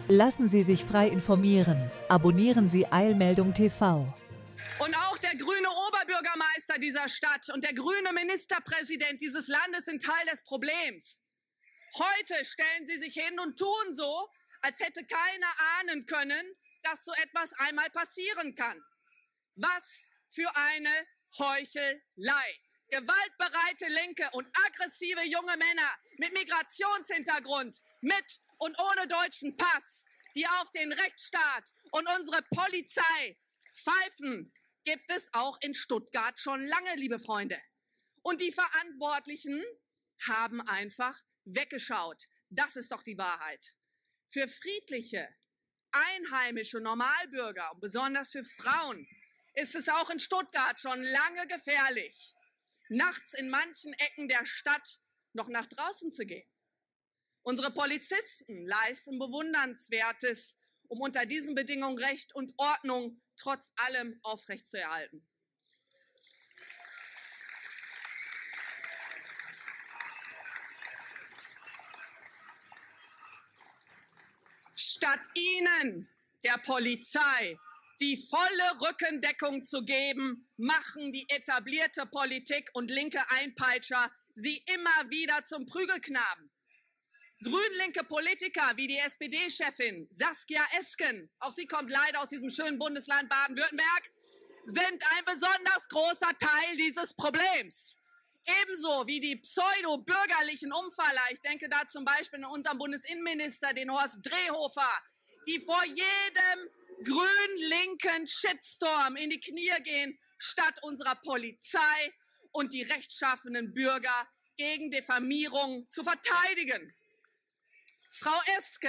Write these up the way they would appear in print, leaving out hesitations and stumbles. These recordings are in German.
Lassen Sie sich frei informieren. Abonnieren Sie Eilmeldung TV. Und auch der grüne Oberbürgermeister dieser Stadt und der grüne Ministerpräsident dieses Landes sind Teil des Problems. Heute stellen sie sich hin und tun so, als hätte keiner ahnen können, dass so etwas einmal passieren kann. Was für eine Heuchelei. Gewaltbereite Linke und aggressive junge Männer mit Migrationshintergrund, mit und ohne deutschen Pass, die auf den Rechtsstaat und unsere Polizei pfeifen, gibt es auch in Stuttgart schon lange, liebe Freunde. Und die Verantwortlichen haben einfach weggeschaut. Das ist doch die Wahrheit. Für friedliche, einheimische Normalbürger und besonders für Frauen ist es auch in Stuttgart schon lange gefährlich, nachts in manchen Ecken der Stadt noch nach draußen zu gehen. Unsere Polizisten leisten Bewundernswertes, um unter diesen Bedingungen Recht und Ordnung trotz allem aufrechtzuerhalten. Statt ihnen, der Polizei, die volle Rückendeckung zu geben, machen die etablierte Politik und linke Einpeitscher sie immer wieder zum Prügelknaben. Grün-linke Politiker wie die SPD-Chefin Saskia Esken, auch sie kommt leider aus diesem schönen Bundesland Baden-Württemberg, sind ein besonders großer Teil dieses Problems. Ebenso wie die pseudo-bürgerlichen Umfaller, ich denke da zum Beispiel an unseren Bundesinnenminister, den Horst Drehofer, die vor jedem grün-linken Shitstorm in die Knie gehen, statt unserer Polizei und die rechtschaffenen Bürger gegen Diffamierung zu verteidigen. Frau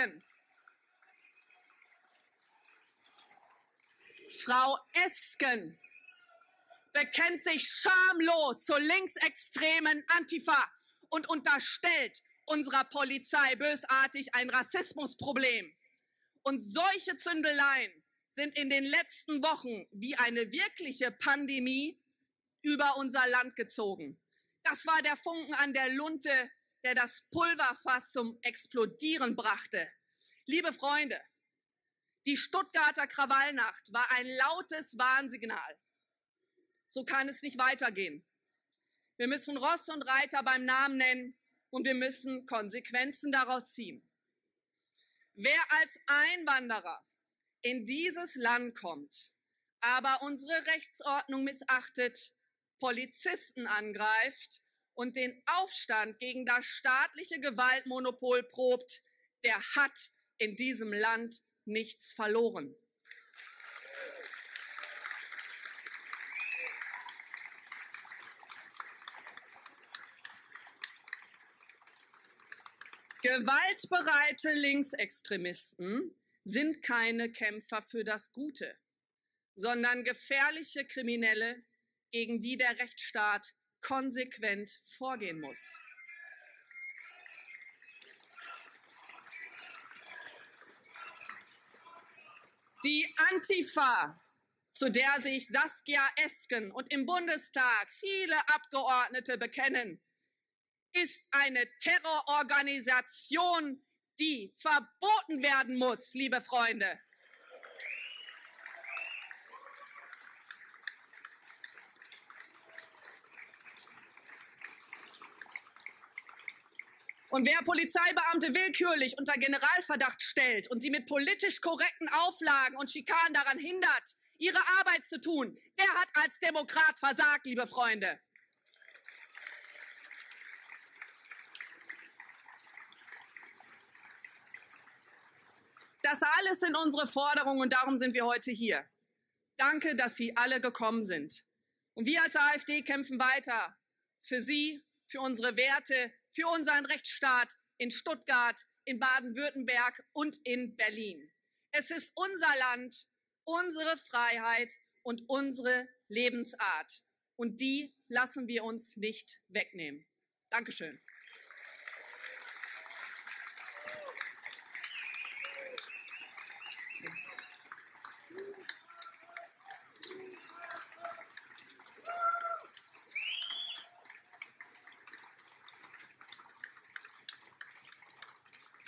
Esken bekennt sich schamlos zur linksextremen Antifa und unterstellt unserer Polizei bösartig ein Rassismusproblem. Und solche Zündeleien sind in den letzten Wochen wie eine wirkliche Pandemie über unser Land gezogen. Das war der Funken an der Lunte, der das Pulverfass zum Explodieren brachte. Liebe Freunde, die Stuttgarter Krawallnacht war ein lautes Warnsignal. So kann es nicht weitergehen. Wir müssen Ross und Reiter beim Namen nennen und wir müssen Konsequenzen daraus ziehen. Wer als Einwanderer in dieses Land kommt, aber unsere Rechtsordnung missachtet, Polizisten angreift und den Aufstand gegen das staatliche Gewaltmonopol probt, der hat in diesem Land nichts verloren. Gewaltbereite Linksextremisten sind keine Kämpfer für das Gute, sondern gefährliche Kriminelle, gegen die der Rechtsstaat konsequent vorgehen muss. Die Antifa, zu der sich Saskia Esken und im Bundestag viele Abgeordnete bekennen, ist eine Terrororganisation, die verboten werden muss, liebe Freunde. Und wer Polizeibeamte willkürlich unter Generalverdacht stellt und sie mit politisch korrekten Auflagen und Schikanen daran hindert, ihre Arbeit zu tun, der hat als Demokrat versagt, liebe Freunde. Das alles sind unsere Forderungen und darum sind wir heute hier. Danke, dass Sie alle gekommen sind. Und wir als AfD kämpfen weiter für Sie, für unsere Werte, für unseren Rechtsstaat in Stuttgart, in Baden-Württemberg und in Berlin. Es ist unser Land, unsere Freiheit und unsere Lebensart. Und die lassen wir uns nicht wegnehmen. Dankeschön.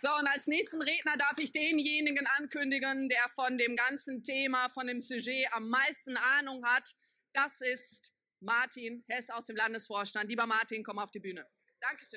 So, und als nächsten Redner darf ich denjenigen ankündigen, der von dem ganzen Thema, von dem Sujet am meisten Ahnung hat. Das ist Martin Hess aus dem Landesvorstand. Lieber Martin, komm auf die Bühne. Dankeschön.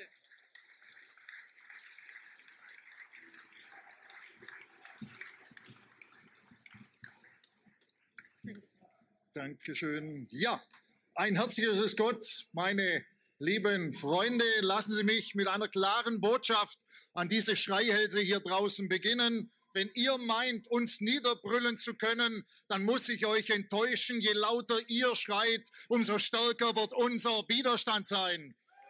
Dankeschön. Ja, ein herzliches Grüß Gott, meine lieben Freunde. Lassen Sie mich mit einer klaren Botschaft an diese Schreihälse hier draußen beginnen. Wenn ihr meint, uns niederbrüllen zu können, dann muss ich euch enttäuschen. Je lauter ihr schreit, umso stärker wird unser Widerstand sein.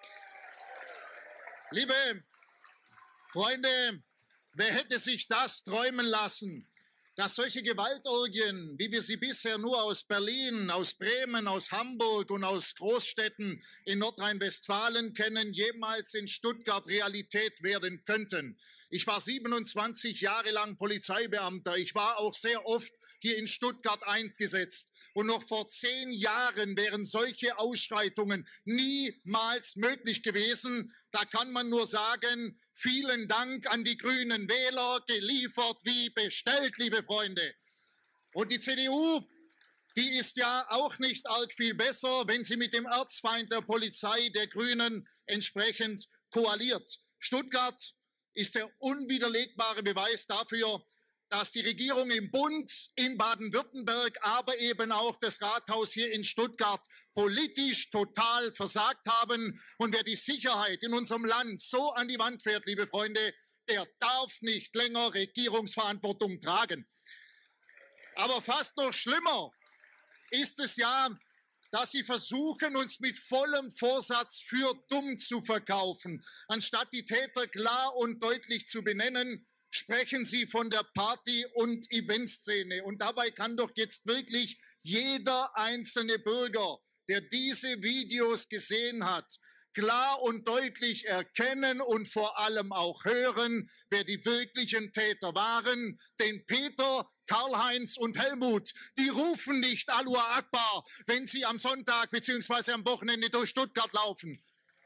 Liebe Freunde, wer hätte sich das träumen lassen, dass solche Gewaltorgien, wie wir sie bisher nur aus Berlin, aus Bremen, aus Hamburg und aus Großstädten in Nordrhein-Westfalen kennen, jemals in Stuttgart Realität werden könnten. Ich war 27 Jahre lang Polizeibeamter. Ich war auch sehr oft hier in Stuttgart eingesetzt. Und noch vor 10 Jahren wären solche Ausschreitungen niemals möglich gewesen. Da kann man nur sagen, vielen Dank an die grünen Wähler, geliefert wie bestellt, liebe Freunde. Und die CDU, die ist ja auch nicht arg viel besser, wenn sie mit dem Erzfeind der Polizei, der Grünen, entsprechend koaliert. Stuttgart ist der unwiderlegbare Beweis dafür, dass die Regierung im Bund, in Baden-Württemberg, aber eben auch das Rathaus hier in Stuttgart politisch total versagt haben. Und wer die Sicherheit in unserem Land so an die Wand fährt, liebe Freunde, der darf nicht länger Regierungsverantwortung tragen. Aber fast noch schlimmer ist es ja, dass sie versuchen, uns mit vollem Vorsatz für dumm zu verkaufen. Anstatt die Täter klar und deutlich zu benennen, sprechen Sie von der Party- und Eventszene. Und dabei kann doch jetzt wirklich jeder einzelne Bürger, der diese Videos gesehen hat, klar und deutlich erkennen und vor allem auch hören, wer die wirklichen Täter waren. Denn Peter, Karl-Heinz und Helmut, die rufen nicht Allahu Akbar, wenn sie am Sonntag bzw. am Wochenende durch Stuttgart laufen.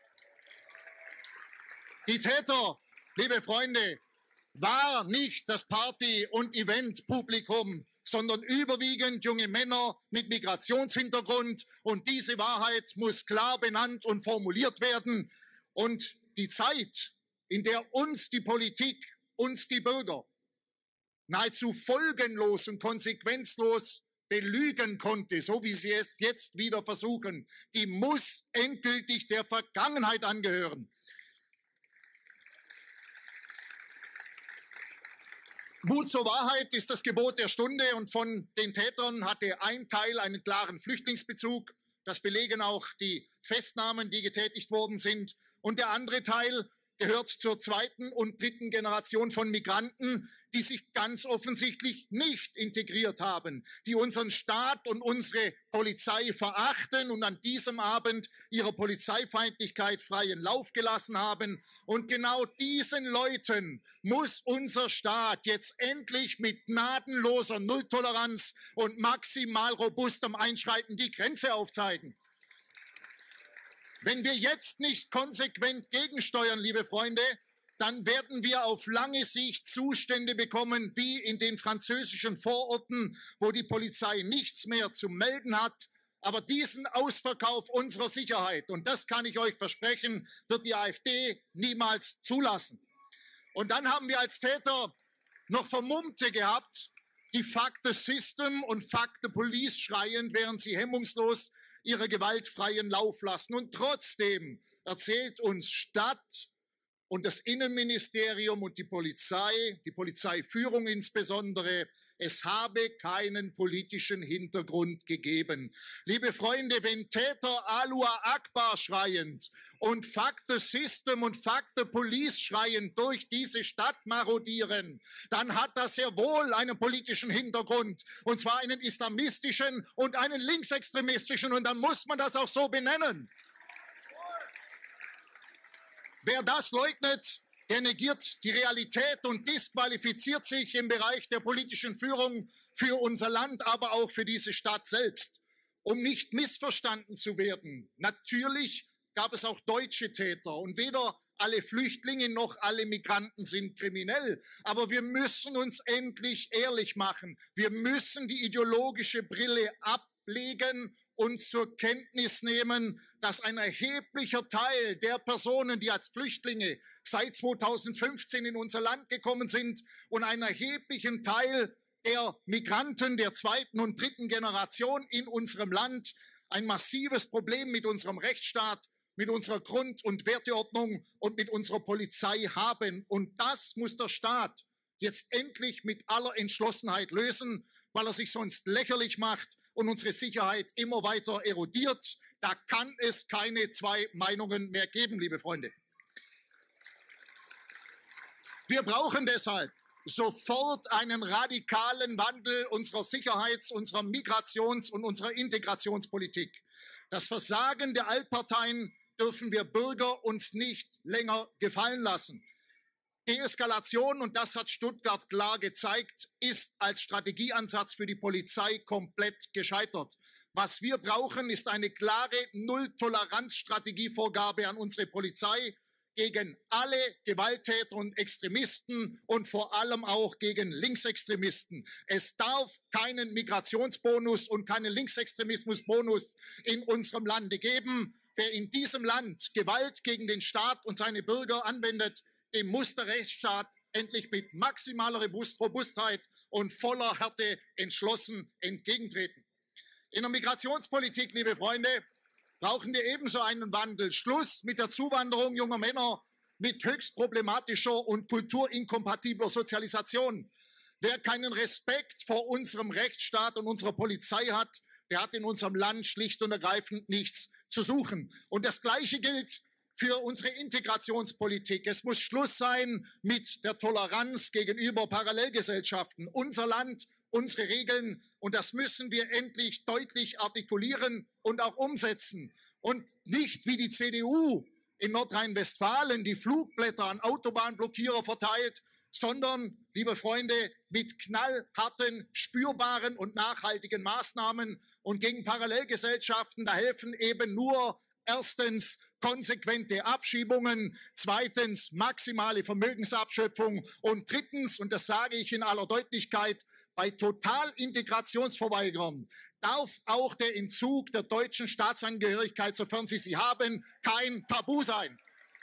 Die Täter, liebe Freunde, war nicht das Party- und Eventpublikum, sondern überwiegend junge Männer mit Migrationshintergrund. Und diese Wahrheit muss klar benannt und formuliert werden. Und die Zeit, in der uns die Politik, uns die Bürger nahezu folgenlos und konsequenzlos belügen konnte, so wie sie es jetzt wieder versuchen, die muss endgültig der Vergangenheit angehören. Mut zur Wahrheit ist das Gebot der Stunde und von den Tätern hatte ein Teil einen klaren Flüchtlingsbezug. Das belegen auch die Festnahmen, die getätigt worden sind. Und der andere Teil gehört zur zweiten und dritten Generation von Migranten, die sich ganz offensichtlich nicht integriert haben, die unseren Staat und unsere Polizei verachten und an diesem Abend ihrer Polizeifeindlichkeit freien Lauf gelassen haben. Und genau diesen Leuten muss unser Staat jetzt endlich mit gnadenloser Nulltoleranz und maximal robustem Einschreiten die Grenze aufzeigen. Wenn wir jetzt nicht konsequent gegensteuern, liebe Freunde, dann werden wir auf lange Sicht Zustände bekommen wie in den französischen Vororten, wo die Polizei nichts mehr zu melden hat. Aber diesen Ausverkauf unserer Sicherheit, und das kann ich euch versprechen, wird die AfD niemals zulassen. Und dann haben wir als Täter noch Vermummte gehabt, die Fuck the System und Fuck the Police schreien, während sie hemmungslos ihre Gewalt freien Lauf lassen. Und trotzdem erzählt uns Stadt und das Innenministerium und die Polizeiführung insbesondere, es habe keinen politischen Hintergrund gegeben. Liebe Freunde, wenn Täter Allahu Akbar schreiend und Fuck the System und Fuck the Police schreiend durch diese Stadt marodieren, dann hat das sehr wohl einen politischen Hintergrund, und zwar einen islamistischen und einen linksextremistischen, und dann muss man das auch so benennen. Wer das leugnet, der negiert die Realität und disqualifiziert sich im Bereich der politischen Führung für unser Land, aber auch für diese Stadt selbst. Um nicht missverstanden zu werden, natürlich gab es auch deutsche Täter und weder alle Flüchtlinge noch alle Migranten sind kriminell. Aber wir müssen uns endlich ehrlich machen. Wir müssen die ideologische Brille ablegen und zur Kenntnis nehmen, dass ein erheblicher Teil der Personen, die als Flüchtlinge seit 2015 in unser Land gekommen sind, und einen erheblichen Teil der Migranten der zweiten und dritten Generation in unserem Land ein massives Problem mit unserem Rechtsstaat, mit unserer Grund- und Werteordnung und mit unserer Polizei haben. Und das muss der Staat jetzt endlich mit aller Entschlossenheit lösen, weil er sich sonst lächerlich macht und unsere Sicherheit immer weiter erodiert. Da kann es keine zwei Meinungen mehr geben, liebe Freunde. Wir brauchen deshalb sofort einen radikalen Wandel unserer Sicherheits-, unserer Migrations- und unserer Integrationspolitik. Das Versagen der Altparteien dürfen wir Bürger uns nicht länger gefallen lassen. Deeskalation, und das hat Stuttgart klar gezeigt, ist als Strategieansatz für die Polizei komplett gescheitert. Was wir brauchen, ist eine klare Null-Toleranz-Strategievorgabe an unsere Polizei gegen alle Gewalttäter und Extremisten und vor allem auch gegen Linksextremisten. Es darf keinen Migrationsbonus und keinen Linksextremismusbonus in unserem Lande geben. Wer in diesem Land Gewalt gegen den Staat und seine Bürger anwendet, dem muss der Rechtsstaat endlich mit maximaler Robustheit und voller Härte entschlossen entgegentreten. In der Migrationspolitik, liebe Freunde, brauchen wir ebenso einen Wandel. Schluss mit der Zuwanderung junger Männer mit höchst problematischer und kulturinkompatibler Sozialisation. Wer keinen Respekt vor unserem Rechtsstaat und unserer Polizei hat, der hat in unserem Land schlicht und ergreifend nichts zu suchen. Und das Gleiche gilt für unsere Integrationspolitik. Es muss Schluss sein mit der Toleranz gegenüber Parallelgesellschaften. Unser Land, unsere Regeln, und das müssen wir endlich deutlich artikulieren und auch umsetzen. Und nicht wie die CDU in Nordrhein-Westfalen die Flugblätter an Autobahnblockierer verteilt, sondern, liebe Freunde, mit knallharten, spürbaren und nachhaltigen Maßnahmen. Und gegen Parallelgesellschaften, da helfen eben nur erstens konsequente Abschiebungen, zweitens maximale Vermögensabschöpfung und drittens, und das sage ich in aller Deutlichkeit, bei Totalintegrationsverweigerern darf auch der Entzug der deutschen Staatsangehörigkeit, sofern sie haben, kein Tabu sein.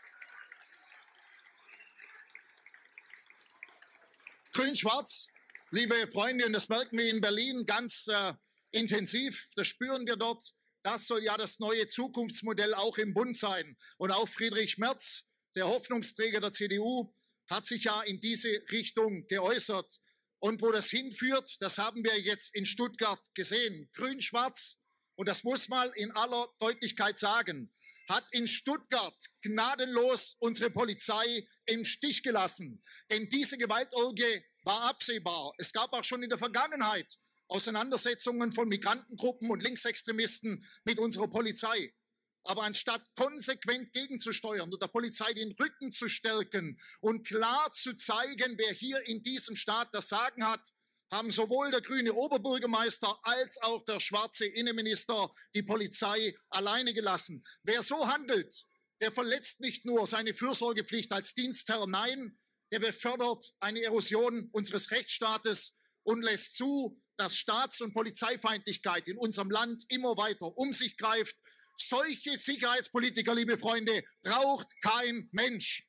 Grün-Schwarz, liebe Freunde, und das merken wir in Berlin ganz intensiv, das spüren wir dort. Das soll ja das neue Zukunftsmodell auch im Bund sein. Und auch Friedrich Merz, der Hoffnungsträger der CDU, hat sich ja in diese Richtung geäußert. Und wo das hinführt, das haben wir jetzt in Stuttgart gesehen. Grün-Schwarz, und das muss man in aller Deutlichkeit sagen, hat in Stuttgart gnadenlos unsere Polizei im Stich gelassen. Denn diese Gewaltorgie war absehbar. Es gab auch schon in der Vergangenheit Auseinandersetzungen von Migrantengruppen und Linksextremisten mit unserer Polizei. Aber anstatt konsequent gegenzusteuern und der Polizei den Rücken zu stärken und klar zu zeigen, wer hier in diesem Staat das Sagen hat, haben sowohl der grüne Oberbürgermeister als auch der schwarze Innenminister die Polizei alleine gelassen. Wer so handelt, der verletzt nicht nur seine Fürsorgepflicht als Dienstherr, nein, der befördert eine Erosion unseres Rechtsstaates und lässt zu, dass Staats- und Polizeifeindlichkeit in unserem Land immer weiter um sich greift. Solche Sicherheitspolitiker, liebe Freunde, braucht kein Mensch.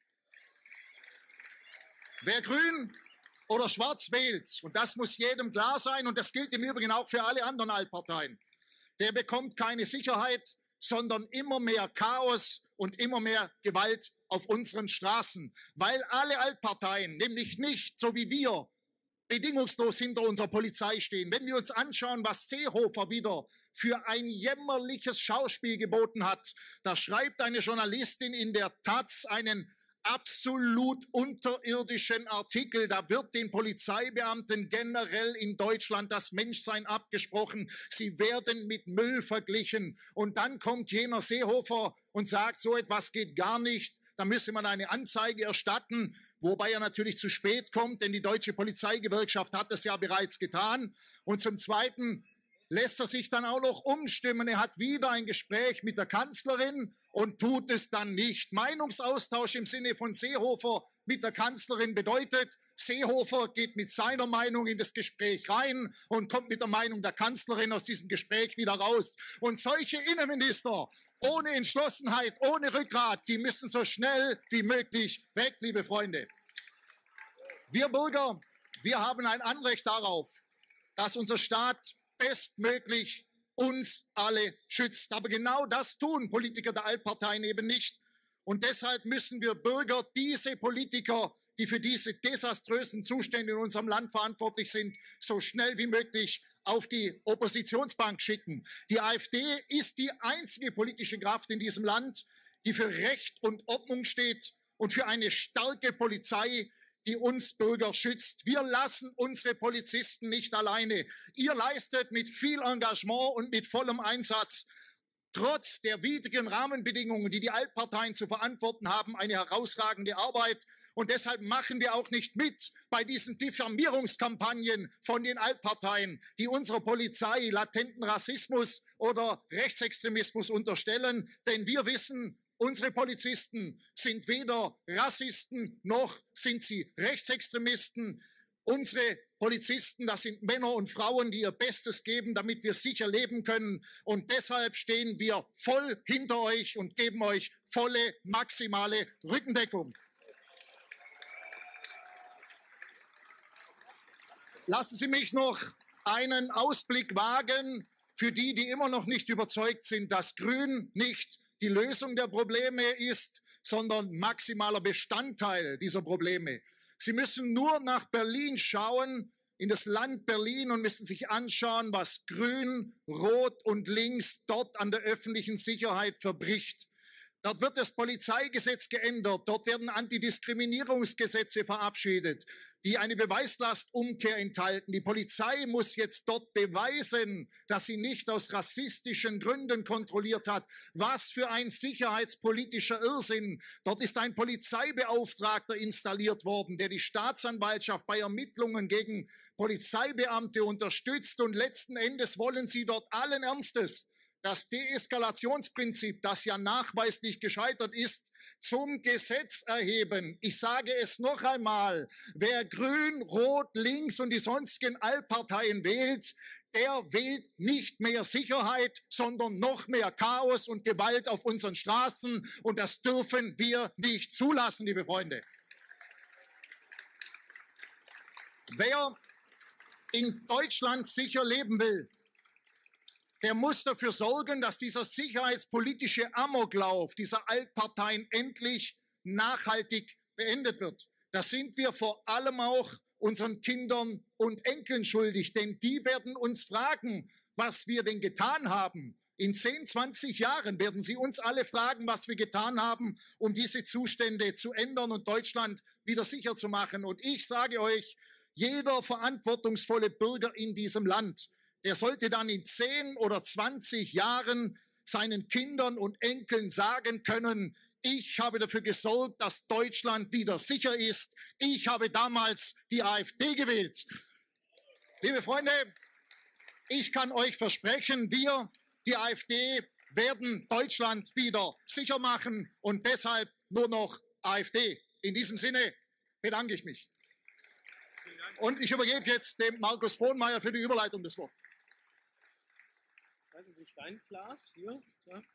Wer grün oder schwarz wählt, und das muss jedem klar sein, und das gilt im Übrigen auch für alle anderen Altparteien, der bekommt keine Sicherheit, sondern immer mehr Chaos und immer mehr Gewalt auf unseren Straßen, weil alle Altparteien nämlich nicht, so wie wir, bedingungslos hinter unserer Polizei stehen. Wenn wir uns anschauen, was Seehofer wieder für ein jämmerliches Schauspiel geboten hat, da schreibt eine Journalistin in der Taz einen absolut unterirdischen Artikel. Da wird den Polizeibeamten generell in Deutschland das Menschsein abgesprochen. Sie werden mit Müll verglichen. Und dann kommt jener Seehofer und sagt, so etwas geht gar nicht. Da müsse man eine Anzeige erstatten, wobei er natürlich zu spät kommt, denn die Deutsche Polizeigewerkschaft hat das ja bereits getan. Und zum Zweiten lässt er sich dann auch noch umstimmen. Er hat wieder ein Gespräch mit der Kanzlerin und tut es dann nicht. Meinungsaustausch im Sinne von Seehofer mit der Kanzlerin bedeutet, Seehofer geht mit seiner Meinung in das Gespräch rein und kommt mit der Meinung der Kanzlerin aus diesem Gespräch wieder raus. Und solche Innenminister ohne Entschlossenheit, ohne Rückgrat, die müssen so schnell wie möglich weg, liebe Freunde. Wir Bürger, wir haben ein Anrecht darauf, dass unser Staat bestmöglich uns alle schützt. Aber genau das tun Politiker der Altparteien eben nicht. Und deshalb müssen wir Bürger diese Politiker, die für diese desaströsen Zustände in unserem Land verantwortlich sind, so schnell wie möglich auf die Oppositionsbank schicken. Die AfD ist die einzige politische Kraft in diesem Land, die für Recht und Ordnung steht und für eine starke Polizei, die uns Bürger schützt. Wir lassen unsere Polizisten nicht alleine. Ihr leistet mit viel Engagement und mit vollem Einsatz trotz der widrigen Rahmenbedingungen, die die Altparteien zu verantworten haben, eine herausragende Arbeit. Und deshalb machen wir auch nicht mit bei diesen Diffamierungskampagnen von den Altparteien, die unserer Polizei latenten Rassismus oder Rechtsextremismus unterstellen. Denn wir wissen, unsere Polizisten sind weder Rassisten noch sind sie Rechtsextremisten. Unsere Polizisten, das sind Männer und Frauen, die ihr Bestes geben, damit wir sicher leben können. Und deshalb stehen wir voll hinter euch und geben euch volle, maximale Rückendeckung. Lassen Sie mich noch einen Ausblick wagen für die, die immer noch nicht überzeugt sind, dass Grün nicht die Lösung der Probleme ist, sondern maximaler Bestandteil dieser Probleme. Sie müssen nur nach Berlin schauen, in das Land Berlin, und müssen sich anschauen, was Grün, Rot und Links dort an der öffentlichen Sicherheit verbricht. Dort wird das Polizeigesetz geändert, dort werden Antidiskriminierungsgesetze verabschiedet, die eine Beweislastumkehr enthalten. Die Polizei muss jetzt dort beweisen, dass sie nicht aus rassistischen Gründen kontrolliert hat. Was für ein sicherheitspolitischer Irrsinn. Dort ist ein Polizeibeauftragter installiert worden, der die Staatsanwaltschaft bei Ermittlungen gegen Polizeibeamte unterstützt. Und letzten Endes wollen sie dort allen Ernstes das Deeskalationsprinzip, das ja nachweislich gescheitert ist, zum Gesetz erheben. Ich sage es noch einmal, wer Grün, Rot, Links und die sonstigen Altparteien wählt, der wählt nicht mehr Sicherheit, sondern noch mehr Chaos und Gewalt auf unseren Straßen. Und das dürfen wir nicht zulassen, liebe Freunde. Wer in Deutschland sicher leben will, der muss dafür sorgen, dass dieser sicherheitspolitische Amoklauf dieser Altparteien endlich nachhaltig beendet wird. Das sind wir vor allem auch unseren Kindern und Enkeln schuldig, denn die werden uns fragen, was wir denn getan haben. In 10, 20 Jahren werden sie uns alle fragen, was wir getan haben, um diese Zustände zu ändern und Deutschland wieder sicher zu machen. Und ich sage euch, jeder verantwortungsvolle Bürger in diesem Land, der sollte dann in 10 oder 20 Jahren seinen Kindern und Enkeln sagen können, ich habe dafür gesorgt, dass Deutschland wieder sicher ist. Ich habe damals die AfD gewählt. Liebe Freunde, ich kann euch versprechen, wir, die AfD, werden Deutschland wieder sicher machen und deshalb nur noch AfD. In diesem Sinne bedanke ich mich. Und ich übergebe jetzt dem Markus Frohnmayer für die Überleitung des Wortes. Steinglas hier. Ja.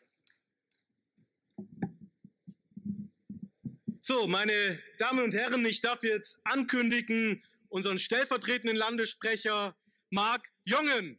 So, meine Damen und Herren, ich darf jetzt ankündigen, unseren stellvertretenden Landessprecher Marc Jongen.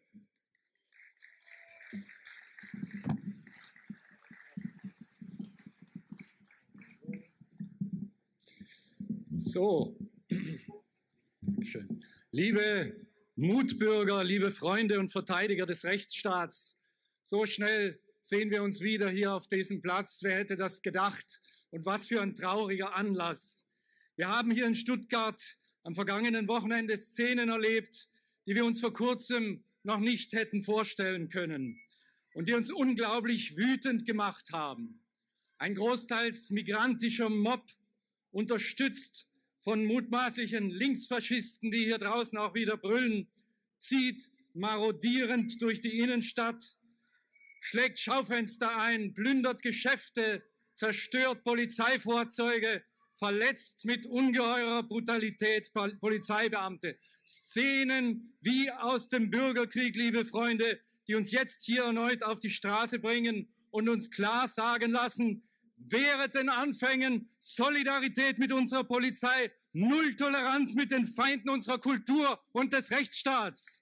So, schön. Liebe Mutbürger, liebe Freunde und Verteidiger des Rechtsstaats, so schnell sehen wir uns wieder hier auf diesem Platz. Wer hätte das gedacht? Und was für ein trauriger Anlass. Wir haben hier in Stuttgart am vergangenen Wochenende Szenen erlebt, die wir uns vor kurzem noch nicht hätten vorstellen können und die uns unglaublich wütend gemacht haben. Ein großteils migrantischer Mob, unterstützt von mutmaßlichen Linksfaschisten, die hier draußen auch wieder brüllen, zieht marodierend durch die Innenstadt, schlägt Schaufenster ein, plündert Geschäfte, zerstört Polizeifahrzeuge, verletzt mit ungeheurer Brutalität Polizeibeamte. Szenen wie aus dem Bürgerkrieg, liebe Freunde, die uns jetzt hier erneut auf die Straße bringen und uns klar sagen lassen, wehret den Anfängen, Solidarität mit unserer Polizei, Null Toleranz mit den Feinden unserer Kultur und des Rechtsstaats.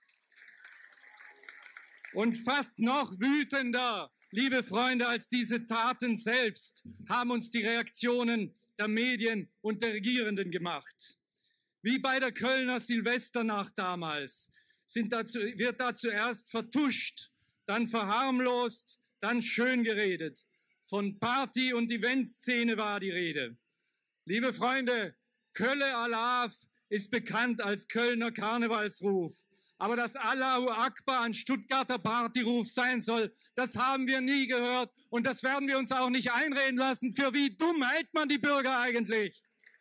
Und fast noch wütender, liebe Freunde, als diese Taten selbst, haben uns die Reaktionen der Medien und der Regierenden gemacht. Wie bei der Kölner Silvesternacht damals wird da zuerst vertuscht, dann verharmlost, dann schön geredet. Von Party- und Eventszene war die Rede. Liebe Freunde, Kölle Alav ist bekannt als Kölner Karnevalsruf. Aber dass Allahu Akbar ein Stuttgarter Partyruf sein soll, das haben wir nie gehört. Und das werden wir uns auch nicht einreden lassen. Für wie dumm hält man die Bürger eigentlich?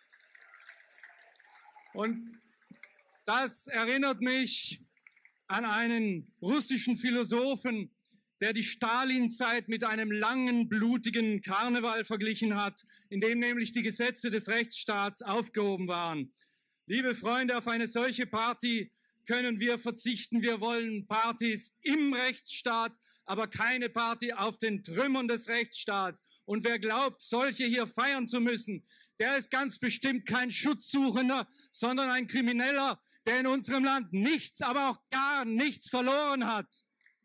Und das erinnert mich an einen russischen Philosophen, der die Stalinzeit mit einem langen, blutigen Karneval verglichen hat, in dem nämlich die Gesetze des Rechtsstaats aufgehoben waren. Liebe Freunde, auf eine solche Party können wir verzichten. Wir wollen Partys im Rechtsstaat, aber keine Party auf den Trümmern des Rechtsstaats. Und wer glaubt, solche hier feiern zu müssen, der ist ganz bestimmt kein Schutzsuchender, sondern ein Krimineller, der in unserem Land nichts, aber auch gar nichts verloren hat.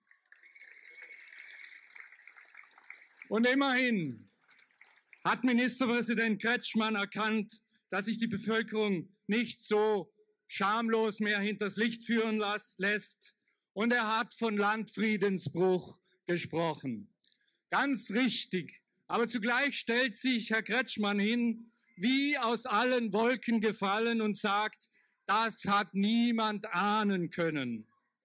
Und immerhin hat Ministerpräsident Kretschmann erkannt, dass sich die Bevölkerung nicht so schamlos mehr hinters Licht führen lässt. Und er hat von Landfriedensbruch gesprochen. Ganz richtig. Aber zugleich stellt sich Herr Kretschmann hin, wie aus allen Wolken gefallen und sagt, das hat niemand ahnen können.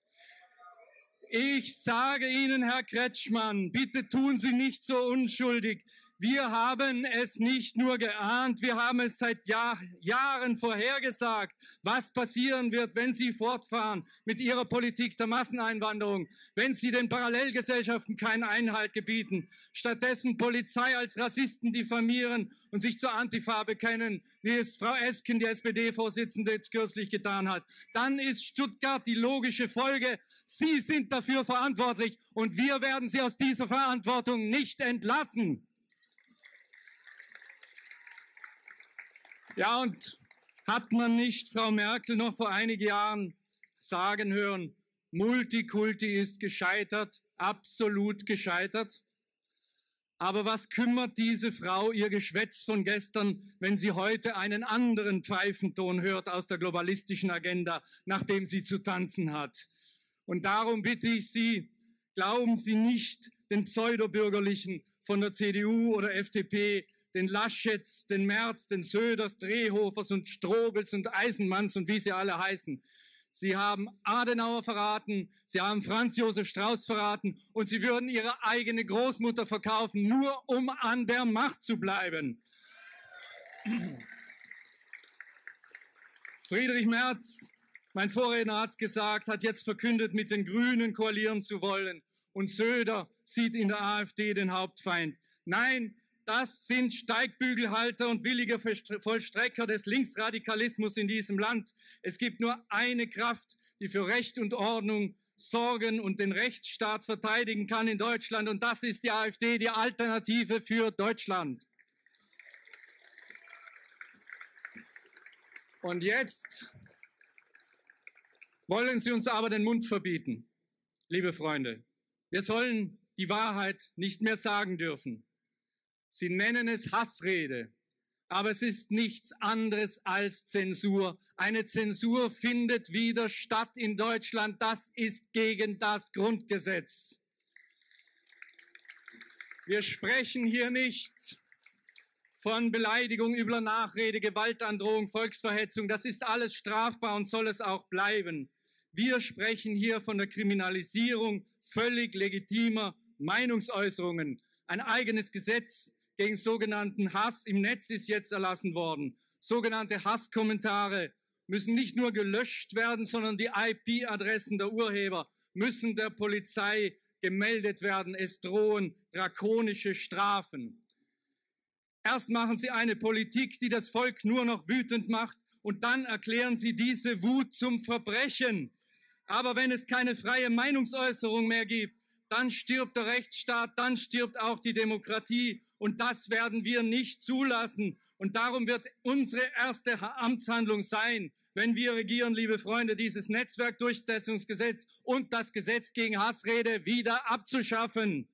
Ich sage Ihnen, Herr Kretschmann, bitte tun Sie nicht so unschuldig. Wir haben es nicht nur geahnt, wir haben es seit Jahren vorhergesagt, was passieren wird, wenn Sie fortfahren mit Ihrer Politik der Masseneinwanderung, wenn Sie den Parallelgesellschaften keinen Einhalt gebieten, stattdessen Polizei als Rassisten diffamieren und sich zur Antifa bekennen, wie es Frau Esken, die SPD-Vorsitzende, jetzt kürzlich getan hat. Dann ist Stuttgart die logische Folge. Sie sind dafür verantwortlich und wir werden Sie aus dieser Verantwortung nicht entlassen. Ja, und hat man nicht Frau Merkel noch vor einigen Jahren sagen hören, Multikulti ist gescheitert, absolut gescheitert? Aber was kümmert diese Frau ihr Geschwätz von gestern, wenn sie heute einen anderen Pfeifenton hört aus der globalistischen Agenda, nachdem sie zu tanzen hat? Und darum bitte ich Sie, glauben Sie nicht den Pseudobürgerlichen von der CDU oder FDP, den Laschets, den Merz, den Söders, Drehhofers und Strobels und Eisenmanns und wie sie alle heißen. Sie haben Adenauer verraten, sie haben Franz Josef Strauß verraten und sie würden ihre eigene Großmutter verkaufen, nur um an der Macht zu bleiben. Friedrich Merz, mein Vorredner hat es gesagt, hat jetzt verkündet, mit den Grünen koalieren zu wollen. Und Söder sieht in der AfD den Hauptfeind. Nein, das sind Steigbügelhalter und willige Vollstrecker des Linksradikalismus in diesem Land. Es gibt nur eine Kraft, die für Recht und Ordnung sorgen und den Rechtsstaat verteidigen kann in Deutschland. Und das ist die AfD, die Alternative für Deutschland. Und jetzt wollen Sie uns aber den Mund verbieten, liebe Freunde. Wir sollen die Wahrheit nicht mehr sagen dürfen. Sie nennen es Hassrede, aber es ist nichts anderes als Zensur. Eine Zensur findet wieder statt in Deutschland. Das ist gegen das Grundgesetz. Wir sprechen hier nicht von Beleidigung, übler Nachrede, Gewaltandrohung, Volksverhetzung. Das ist alles strafbar und soll es auch bleiben. Wir sprechen hier von der Kriminalisierung völlig legitimer Meinungsäußerungen. Ein eigenes Gesetz gegen sogenannten Hass im Netz ist jetzt erlassen worden. Sogenannte Hasskommentare müssen nicht nur gelöscht werden, sondern die IP-Adressen der Urheber müssen der Polizei gemeldet werden. Es drohen drakonische Strafen. Erst machen sie eine Politik, die das Volk nur noch wütend macht, und dann erklären sie diese Wut zum Verbrechen. Aber wenn es keine freie Meinungsäußerung mehr gibt, dann stirbt der Rechtsstaat, dann stirbt auch die Demokratie, und das werden wir nicht zulassen. Und darum wird unsere erste Amtshandlung sein, wenn wir regieren, liebe Freunde, dieses Netzwerkdurchsetzungsgesetz und das Gesetz gegen Hassrede wieder abzuschaffen.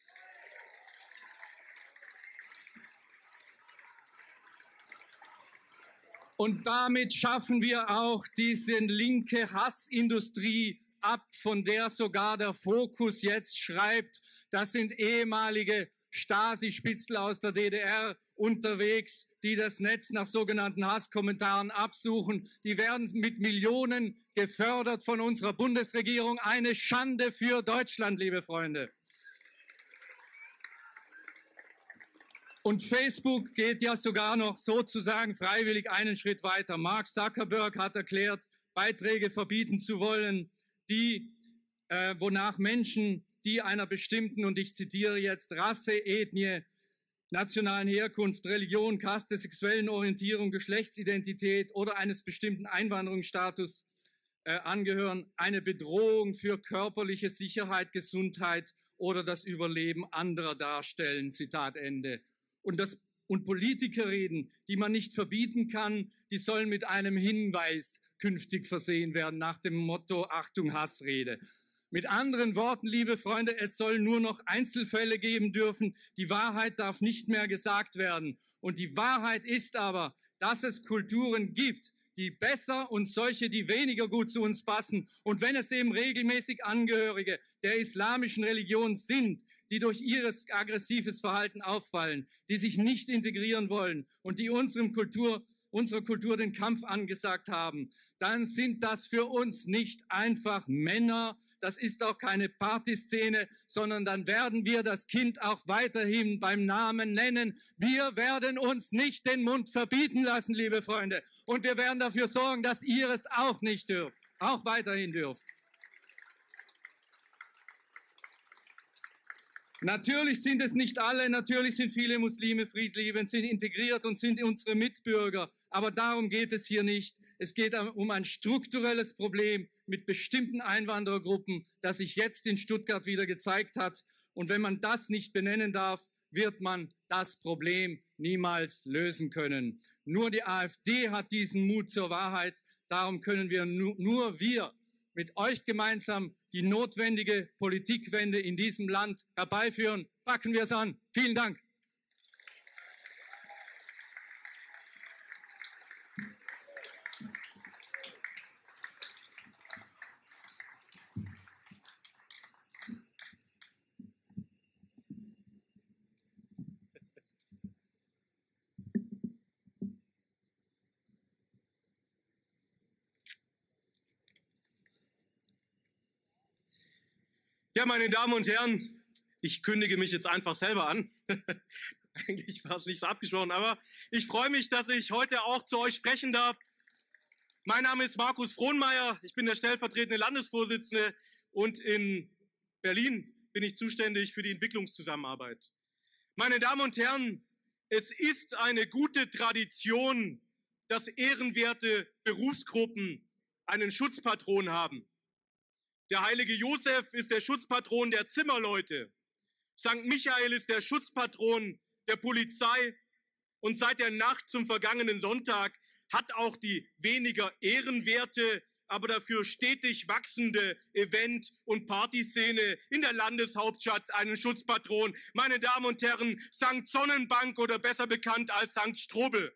Und damit schaffen wir auch diese linke Hassindustrie ab, von der sogar der Fokus jetzt schreibt, das sind ehemalige Stasi-Spitzel aus der DDR unterwegs, die das Netz nach sogenannten Hasskommentaren absuchen. Die werden mit Millionen gefördert von unserer Bundesregierung. Eine Schande für Deutschland, liebe Freunde. Und Facebook geht ja sogar noch sozusagen freiwillig einen Schritt weiter. Mark Zuckerberg hat erklärt, Beiträge verbieten zu wollen, wonach Menschen, die einer bestimmten, und ich zitiere jetzt, Rasse, Ethnie, nationalen Herkunft, Religion, Kaste, sexuellen Orientierung, Geschlechtsidentität oder eines bestimmten Einwanderungsstatus angehören, eine Bedrohung für körperliche Sicherheit, Gesundheit oder das Überleben anderer darstellen. Zitat Ende. Und Politiker reden, die man nicht verbieten kann, die sollen mit einem Hinweis künftig versehen werden, nach dem Motto, Achtung, Hassrede. Mit anderen Worten, liebe Freunde, es soll nur noch Einzelfälle geben dürfen. Die Wahrheit darf nicht mehr gesagt werden. Und die Wahrheit ist aber, dass es Kulturen gibt, die besser und solche, die weniger gut zu uns passen. Und wenn es eben regelmäßig Angehörige der islamischen Religion sind, die durch ihr aggressives Verhalten auffallen, die sich nicht integrieren wollen und die unserer Kultur den Kampf angesagt haben, dann sind das für uns nicht einfach Männer, das ist auch keine Partyszene, sondern dann werden wir das Kind auch weiterhin beim Namen nennen. Wir werden uns nicht den Mund verbieten lassen, liebe Freunde. Und wir werden dafür sorgen, dass ihr es auch nicht dürft, auch weiterhin dürft. Natürlich sind es nicht alle, natürlich sind viele Muslime friedliebend, sind integriert und sind unsere Mitbürger. Aber darum geht es hier nicht. Es geht um ein strukturelles Problem mit bestimmten Einwanderergruppen, das sich jetzt in Stuttgart wieder gezeigt hat. Und wenn man das nicht benennen darf, wird man das Problem niemals lösen können. Nur die AfD hat diesen Mut zur Wahrheit. Darum können wir nur wir mit euch gemeinsam die notwendige Politikwende in diesem Land herbeiführen. Packen wir es an. Vielen Dank. Ja, meine Damen und Herren, ich kündige mich jetzt einfach selber an. Eigentlich war es nicht so abgesprochen, aber ich freue mich, dass ich heute auch zu euch sprechen darf. Mein Name ist Markus Frohnmeier, ich bin der stellvertretende Landesvorsitzende und in Berlin bin ich zuständig für die Entwicklungszusammenarbeit. Meine Damen und Herren, es ist eine gute Tradition, dass ehrenwerte Berufsgruppen einen Schutzpatron haben. Der heilige Josef ist der Schutzpatron der Zimmerleute. St. Michael ist der Schutzpatron der Polizei. Und seit der Nacht zum vergangenen Sonntag hat auch die weniger ehrenwerte, aber dafür stetig wachsende Event- und Partyszene in der Landeshauptstadt einen Schutzpatron. Meine Damen und Herren, St. Sonnenbank oder besser bekannt als St. Strobel.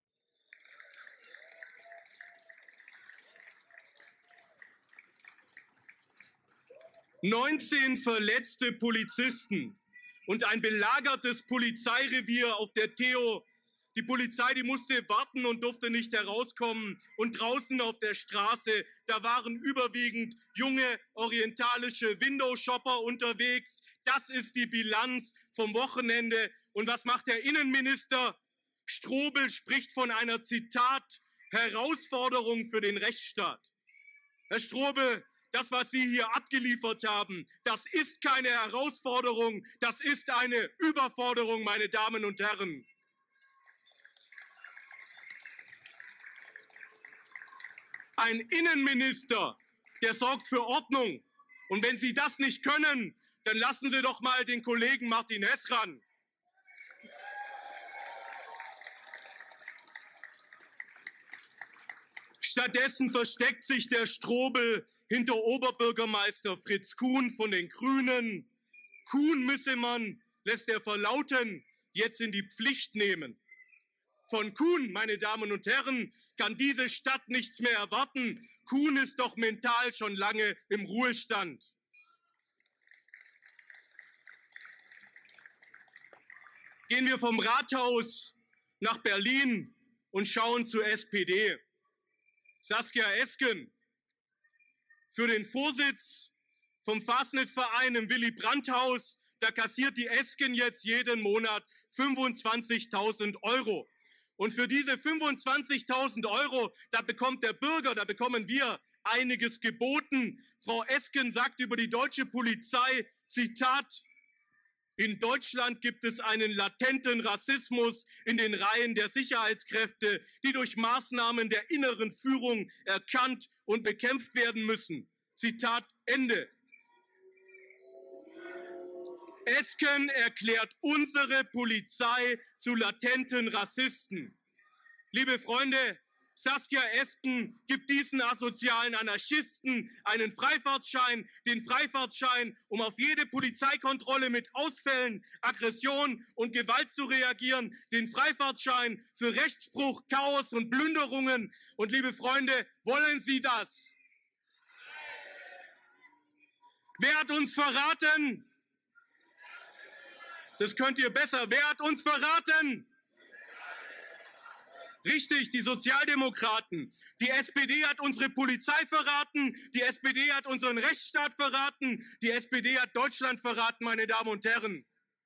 ...19 verletzte Polizisten und ein belagertes Polizeirevier auf der Theo. Die Polizei, die musste warten und durfte nicht herauskommen. Und draußen auf der Straße, da waren überwiegend junge orientalische Window-Shopper unterwegs. Das ist die Bilanz vom Wochenende. Und was macht der Innenminister? Strobel spricht von einer, Zitat, Herausforderung für den Rechtsstaat. Herr Strobel, das, was Sie hier abgeliefert haben, das ist keine Herausforderung, das ist eine Überforderung, meine Damen und Herren. Ein Innenminister, der sorgt für Ordnung. Und wenn Sie das nicht können, dann lassen Sie doch mal den Kollegen Martin Hess ran. Stattdessen versteckt sich der Strobel hinter Oberbürgermeister Fritz Kuhn von den Grünen. Kuhn müsse man, lässt er verlauten, jetzt in die Pflicht nehmen. Von Kuhn, meine Damen und Herren, kann diese Stadt nichts mehr erwarten. Kuhn ist doch mental schon lange im Ruhestand. Gehen wir vom Rathaus nach Berlin und schauen zur SPD. Saskia Esken, für den Vorsitz vom Fastnet-Verein im Willy-Brandt-Haus, da kassiert die Esken jetzt jeden Monat 25.000 €. Und für diese 25.000 €, da bekommt der Bürger, da bekommen wir einiges geboten. Frau Esken sagt über die deutsche Polizei, Zitat, in Deutschland gibt es einen latenten Rassismus in den Reihen der Sicherheitskräfte, die durch Maßnahmen der inneren Führung erkannt und bekämpft werden müssen. Zitat Ende. Esken erklärt unsere Polizei zu latenten Rassisten. Liebe Freunde, Saskia Esken gibt diesen asozialen Anarchisten einen Freifahrtschein, den Freifahrtschein, um auf jede Polizeikontrolle mit Ausfällen, Aggression und Gewalt zu reagieren, den Freifahrtschein für Rechtsbruch, Chaos und Plünderungen. Und liebe Freunde, wollen Sie das? Wer hat uns verraten? Das könnt ihr besser. Wer hat uns verraten? Richtig, die Sozialdemokraten. Die SPD hat unsere Polizei verraten. Die SPD hat unseren Rechtsstaat verraten. Die SPD hat Deutschland verraten, meine Damen und Herren.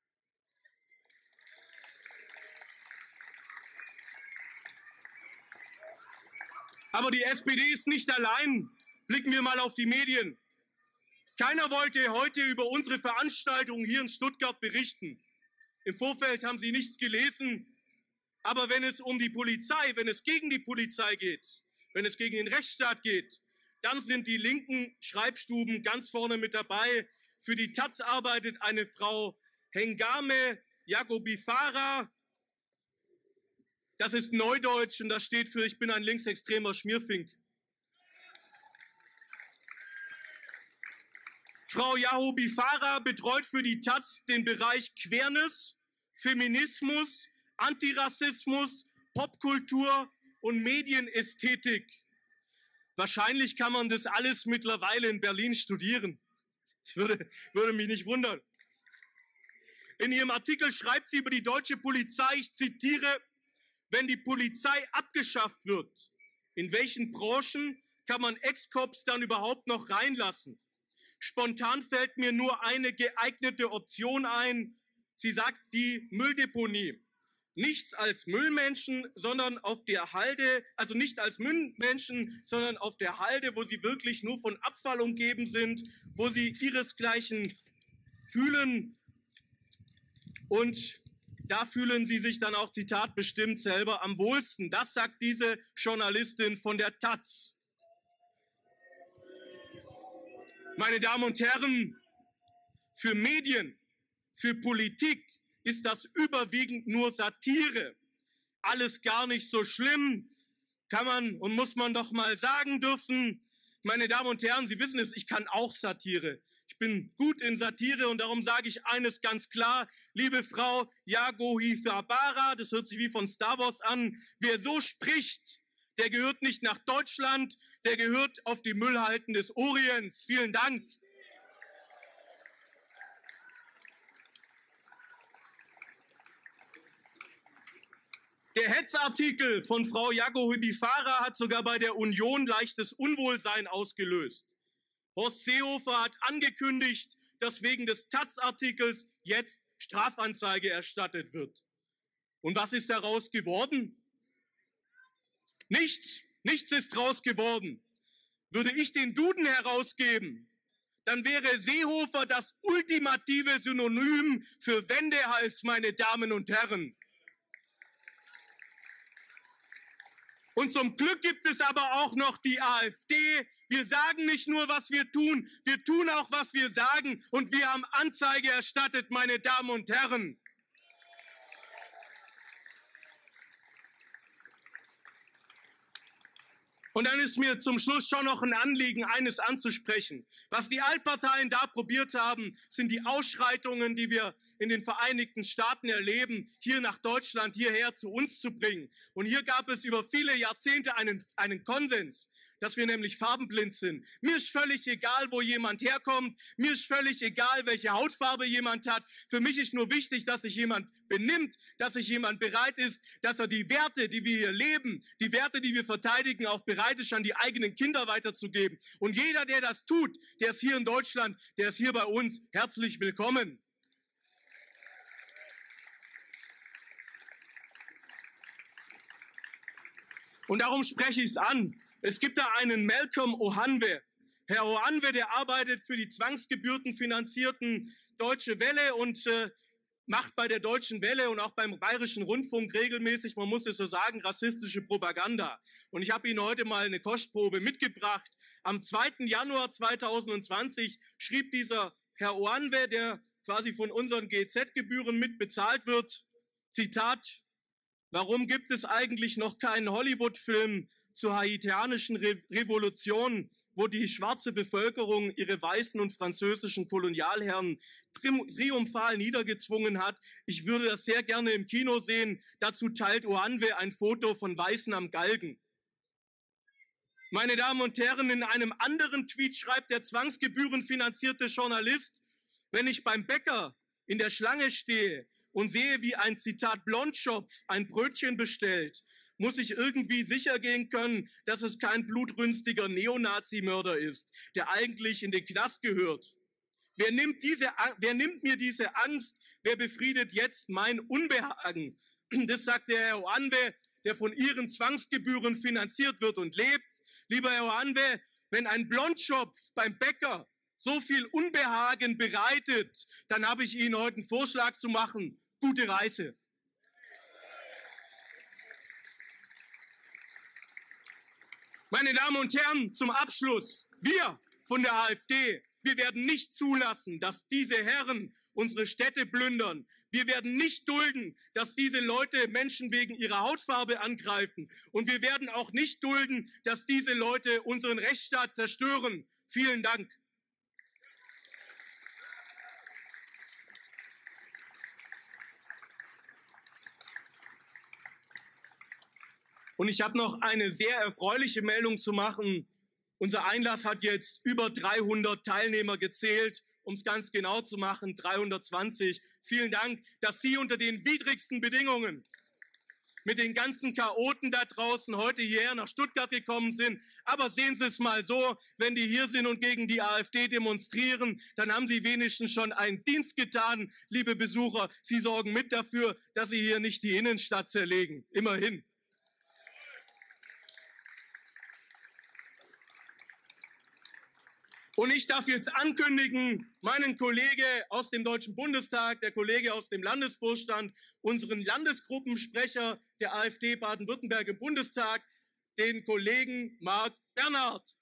Aber die SPD ist nicht allein. Blicken wir mal auf die Medien. Keiner wollte heute über unsere Veranstaltung hier in Stuttgart berichten. Im Vorfeld haben Sie nichts gelesen. Aber wenn es um die Polizei, wenn es gegen die Polizei geht, wenn es gegen den Rechtsstaat geht, dann sind die linken Schreibstuben ganz vorne mit dabei. Für die Taz arbeitet eine Frau Hengame Jagobifara. Das ist Neudeutsch und das steht für ich bin ein linksextremer Schmierfink. Frau Jahobifara betreut für die Taz den Bereich Queerness, Feminismus, Antirassismus, Popkultur und Medienästhetik. Wahrscheinlich kann man das alles mittlerweile in Berlin studieren. Das würde mich nicht wundern. In ihrem Artikel schreibt sie über die deutsche Polizei, ich zitiere, wenn die Polizei abgeschafft wird, in welchen Branchen kann man Ex-Cops dann überhaupt noch reinlassen? Spontan fällt mir nur eine geeignete Option ein. Sie sagt die Mülldeponie. Nichts als Müllmenschen, sondern auf der Halde, also nicht als Müllmenschen, sondern auf der Halde, wo sie wirklich nur von Abfall umgeben sind, wo sie ihresgleichen fühlen und da fühlen sie sich dann auch, Zitat, bestimmt selber am wohlsten. Das sagt diese Journalistin von der Taz. Meine Damen und Herren, für Medien, für Politik ist das überwiegend nur Satire. Alles gar nicht so schlimm, kann man und muss man doch mal sagen dürfen. Meine Damen und Herren, Sie wissen es, ich kann auch Satire. Ich bin gut in Satire und darum sage ich eines ganz klar. Liebe Frau Jagobifara, das hört sich wie von Star Wars an, wer so spricht, der gehört nicht nach Deutschland, der gehört auf die Müllhalden des Orients. Vielen Dank. Der Hetzartikel von Frau Jagobifara hat sogar bei der Union leichtes Unwohlsein ausgelöst. Horst Seehofer hat angekündigt, dass wegen des Taz-Artikels jetzt Strafanzeige erstattet wird. Und was ist daraus geworden? Nichts ist draus geworden. Würde ich den Duden herausgeben, dann wäre Seehofer das ultimative Synonym für Wendehals, meine Damen und Herren. Und zum Glück gibt es aber auch noch die AfD. Wir sagen nicht nur, was wir tun auch, was wir sagen. Und wir haben Anzeige erstattet, meine Damen und Herren. Und dann ist mir zum Schluss schon noch ein Anliegen, eines anzusprechen. Was die Altparteien da probiert haben, sind die Ausschreitungen, die wir in den Vereinigten Staaten erleben, hier nach Deutschland, hierher zu uns zu bringen. Und hier gab es über viele Jahrzehnte einen Konsens, dass wir nämlich farbenblind sind. Mir ist völlig egal, wo jemand herkommt. Mir ist völlig egal, welche Hautfarbe jemand hat. Für mich ist nur wichtig, dass sich jemand benimmt, dass sich jemand bereit ist, dass er die Werte, die wir hier leben, die Werte, die wir verteidigen, auch bereit ist, an die eigenen Kinder weiterzugeben. Und jeder, der das tut, der ist hier in Deutschland, der ist hier bei uns herzlich willkommen. Und darum spreche ich es an. Es gibt da einen Malcolm Ohanwe. Herr Ohanwe, der arbeitet für die zwangsgebührenfinanzierten Deutsche Welle und macht bei der Deutschen Welle und auch beim Bayerischen Rundfunk regelmäßig, man muss es so sagen, rassistische Propaganda. Und ich habe Ihnen heute mal eine Kostprobe mitgebracht. Am 2. Januar 2020 schrieb dieser Herr Ohanwe, der quasi von unseren GEZ-Gebühren mit bezahlt wird, Zitat: Warum gibt es eigentlich noch keinen Hollywood-Film zur haitianischen Revolution, wo die schwarze Bevölkerung ihre weißen und französischen Kolonialherren triumphal niedergezwungen hat? Ich würde das sehr gerne im Kino sehen. Dazu teilt Ohanwe ein Foto von Weißen am Galgen. Meine Damen und Herren, in einem anderen Tweet schreibt der zwangsgebührenfinanzierte Journalist: Wenn ich beim Bäcker in der Schlange stehe und sehe, wie ein, Zitat, Blondschopf ein Brötchen bestellt, muss ich irgendwie sicher gehen können, dass es kein blutrünstiger Neonazi-Mörder ist, der eigentlich in den Knast gehört. Wer nimmt mir diese Angst? Wer befriedet jetzt mein Unbehagen? Das sagt der Herr Ohanwe, der von Ihren Zwangsgebühren finanziert wird und lebt. Lieber Herr Ohanwe, wenn ein Blondschopf beim Bäcker so viel Unbehagen bereitet, dann habe ich Ihnen heute einen Vorschlag zu machen. Gute Reise. Meine Damen und Herren, zum Abschluss, wir von der AfD, wir werden nicht zulassen, dass diese Herren unsere Städte plündern. Wir werden nicht dulden, dass diese Leute Menschen wegen ihrer Hautfarbe angreifen. Und wir werden auch nicht dulden, dass diese Leute unseren Rechtsstaat zerstören. Vielen Dank. Und ich habe noch eine sehr erfreuliche Meldung zu machen. Unser Einlass hat jetzt über 300 Teilnehmer gezählt, um es ganz genau zu machen, 320. Vielen Dank, dass Sie unter den widrigsten Bedingungen mit den ganzen Chaoten da draußen heute hierher nach Stuttgart gekommen sind. Aber sehen Sie es mal so, wenn die hier sind und gegen die AfD demonstrieren, dann haben Sie wenigstens schon einen Dienst getan, liebe Besucher. Sie sorgen mit dafür, dass Sie hier nicht die Innenstadt zerlegen. Immerhin. Und ich darf jetzt ankündigen, meinen Kollege aus dem Deutschen Bundestag, der Kollege aus dem Landesvorstand, unseren Landesgruppensprecher der AfD Baden-Württemberg im Bundestag, den Kollegen Marc Bernhard.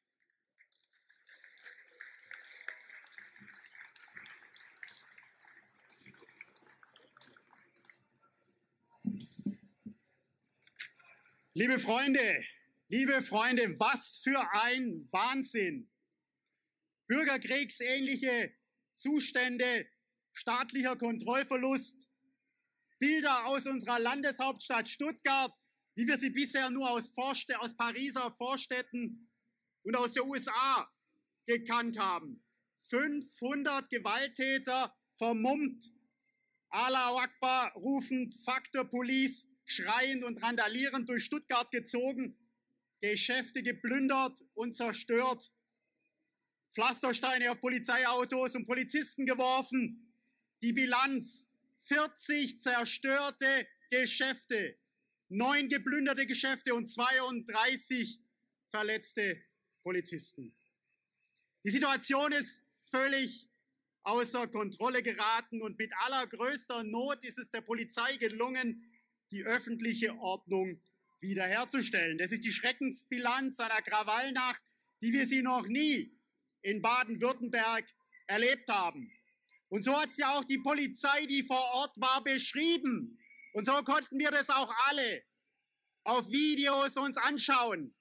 Liebe Freunde, was für ein Wahnsinn! Bürgerkriegsähnliche Zustände, staatlicher Kontrollverlust, Bilder aus unserer Landeshauptstadt Stuttgart, wie wir sie bisher nur aus Pariser Vorstädten und aus den USA gekannt haben. 500 Gewalttäter vermummt, Allahu Akbar rufend, Fuck the Police, schreiend und randalierend durch Stuttgart gezogen, Geschäfte geplündert und zerstört, Pflastersteine auf Polizeiautos und Polizisten geworfen. Die Bilanz: 40 zerstörte Geschäfte. 9 geplünderte Geschäfte und 32 verletzte Polizisten. Die Situation ist völlig außer Kontrolle geraten und mit allergrößter Not ist es der Polizei gelungen, die öffentliche Ordnung wiederherzustellen. Das ist die Schreckensbilanz einer Krawallnacht, wie wir sie noch nie in Baden-Württemberg erlebt haben. Und so hat sie auch die Polizei, die vor Ort war, beschrieben. Und so konnten wir das auch alle auf Videos uns anschauen.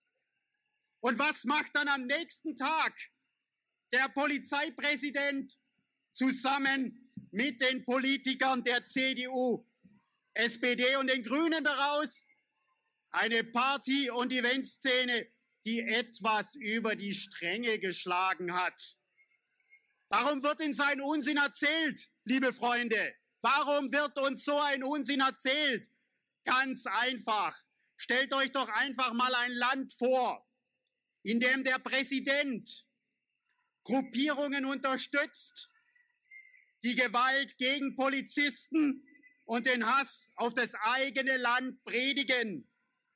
Und was macht dann am nächsten Tag der Polizeipräsident zusammen mit den Politikern der CDU, SPD und den Grünen daraus? Eine Party- und Eventszene, die etwas über die Stränge geschlagen hat. Warum wird uns ein Unsinn erzählt, liebe Freunde? Warum wird uns so ein Unsinn erzählt? Ganz einfach. Stellt euch doch einfach mal ein Land vor, in dem der Präsident Gruppierungen unterstützt, die Gewalt gegen Polizisten und den Hass auf das eigene Land predigen.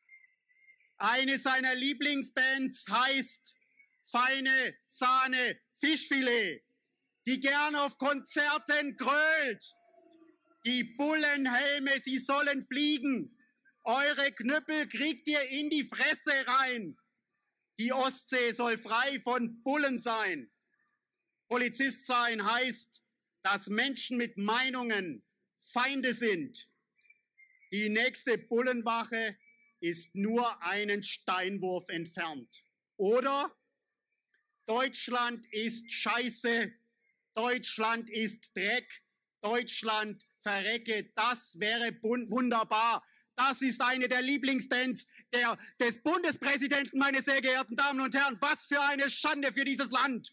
Eine seiner Lieblingsbands heißt Feine Sahne Fischfilet, die gern auf Konzerten grölt. Die Bullenhelme, sie sollen fliegen. Eure Knüppel kriegt ihr in die Fresse rein. Die Ostsee soll frei von Bullen sein. Polizist sein heißt, dass Menschen mit Meinungen Feinde sind. Die nächste Bullenwache ist nur einen Steinwurf entfernt. Oder Deutschland ist Scheiße, Deutschland ist Dreck, Deutschland verrecke, das wäre wunderbar. Das ist eine der Lieblingsbands des Bundespräsidenten, meine sehr geehrten Damen und Herren. Was für eine Schande für dieses Land.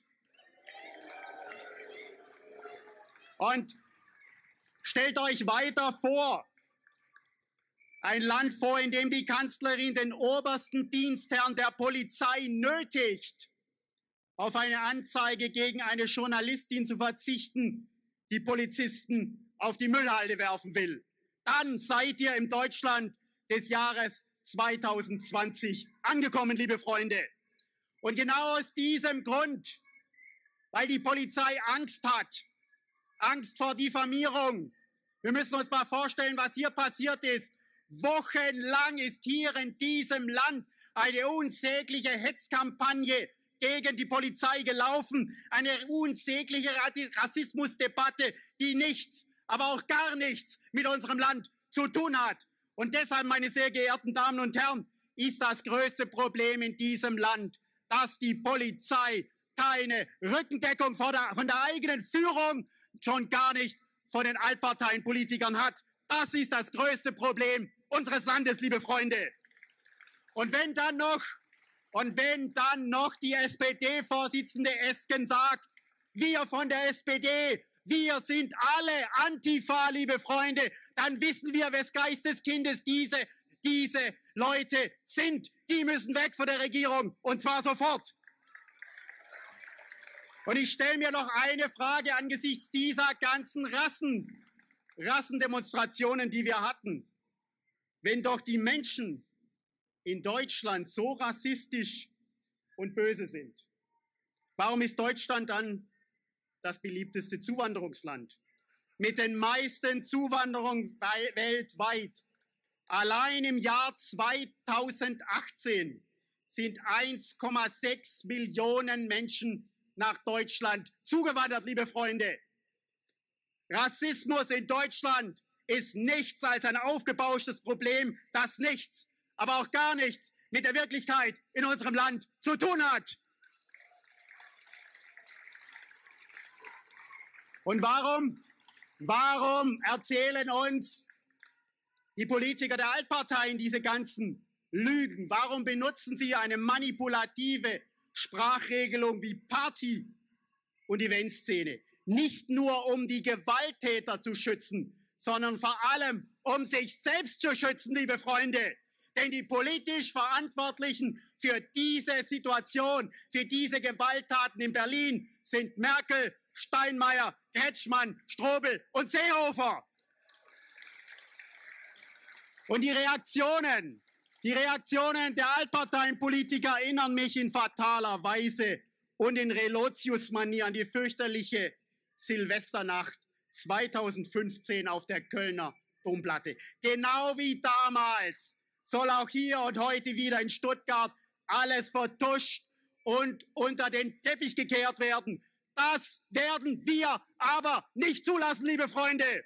Und stellt euch weiter vor, ein Land vor, in dem die Kanzlerin den obersten Dienstherrn der Polizei nötigt, auf eine Anzeige gegen eine Journalistin zu verzichten, die Polizisten auf die Müllhalde werfen will. Dann seid ihr im Deutschland des Jahres 2020 angekommen, liebe Freunde. Und genau aus diesem Grund, weil die Polizei Angst hat, Angst vor Diffamierung. Wir müssen uns mal vorstellen, was hier passiert ist. Wochenlang ist hier in diesem Land eine unsägliche Hetzkampagne gegen die Polizei gelaufen. Eine unsägliche Rassismusdebatte, die nichts, aber auch gar nichts mit unserem Land zu tun hat. Und deshalb, meine sehr geehrten Damen und Herren, ist das größte Problem in diesem Land, dass die Polizei keine Rückendeckung von der eigenen Führung, schon gar nicht von den Altparteienpolitikern hat. Das ist das größte Problem unseres Landes, liebe Freunde. Und wenn dann noch die SPD-Vorsitzende Esken sagt, wir von der SPD, wir sind alle Antifa, liebe Freunde, dann wissen wir, wes Geisteskindes diese Leute sind. Die müssen weg von der Regierung, und zwar sofort. Und ich stelle mir noch eine Frage angesichts dieser ganzen Rassendemonstrationen, die wir hatten. Wenn doch die Menschen in Deutschland so rassistisch und böse sind, warum ist Deutschland dann das beliebteste Zuwanderungsland? Mit den meisten Zuwanderungen weltweit. Allein im Jahr 2018 sind 1,6 Millionen Menschen nach Deutschland zugewandert, liebe Freunde. Rassismus in Deutschland ist nichts als ein aufgebauschtes Problem, das nichts, aber auch gar nichts mit der Wirklichkeit in unserem Land zu tun hat. Und warum erzählen uns die Politiker der Altparteien diese ganzen Lügen? Warum benutzen sie eine manipulative Sprachregelung wie Party- und Eventszene? Nicht nur, um die Gewalttäter zu schützen, sondern vor allem, um sich selbst zu schützen, liebe Freunde. Denn die politisch Verantwortlichen für diese Situation, für diese Gewalttaten in Berlin sind Merkel, Steinmeier, Kretschmann, Strobel und Seehofer. Und die Reaktionen der Altparteienpolitiker erinnern mich in fataler Weise und in Relotius-Manier an die fürchterliche Silvesternacht 2015 auf der Kölner Domplatte. Genau wie damals soll auch hier und heute wieder in Stuttgart alles vertuscht und unter den Teppich gekehrt werden. Das werden wir aber nicht zulassen, liebe Freunde.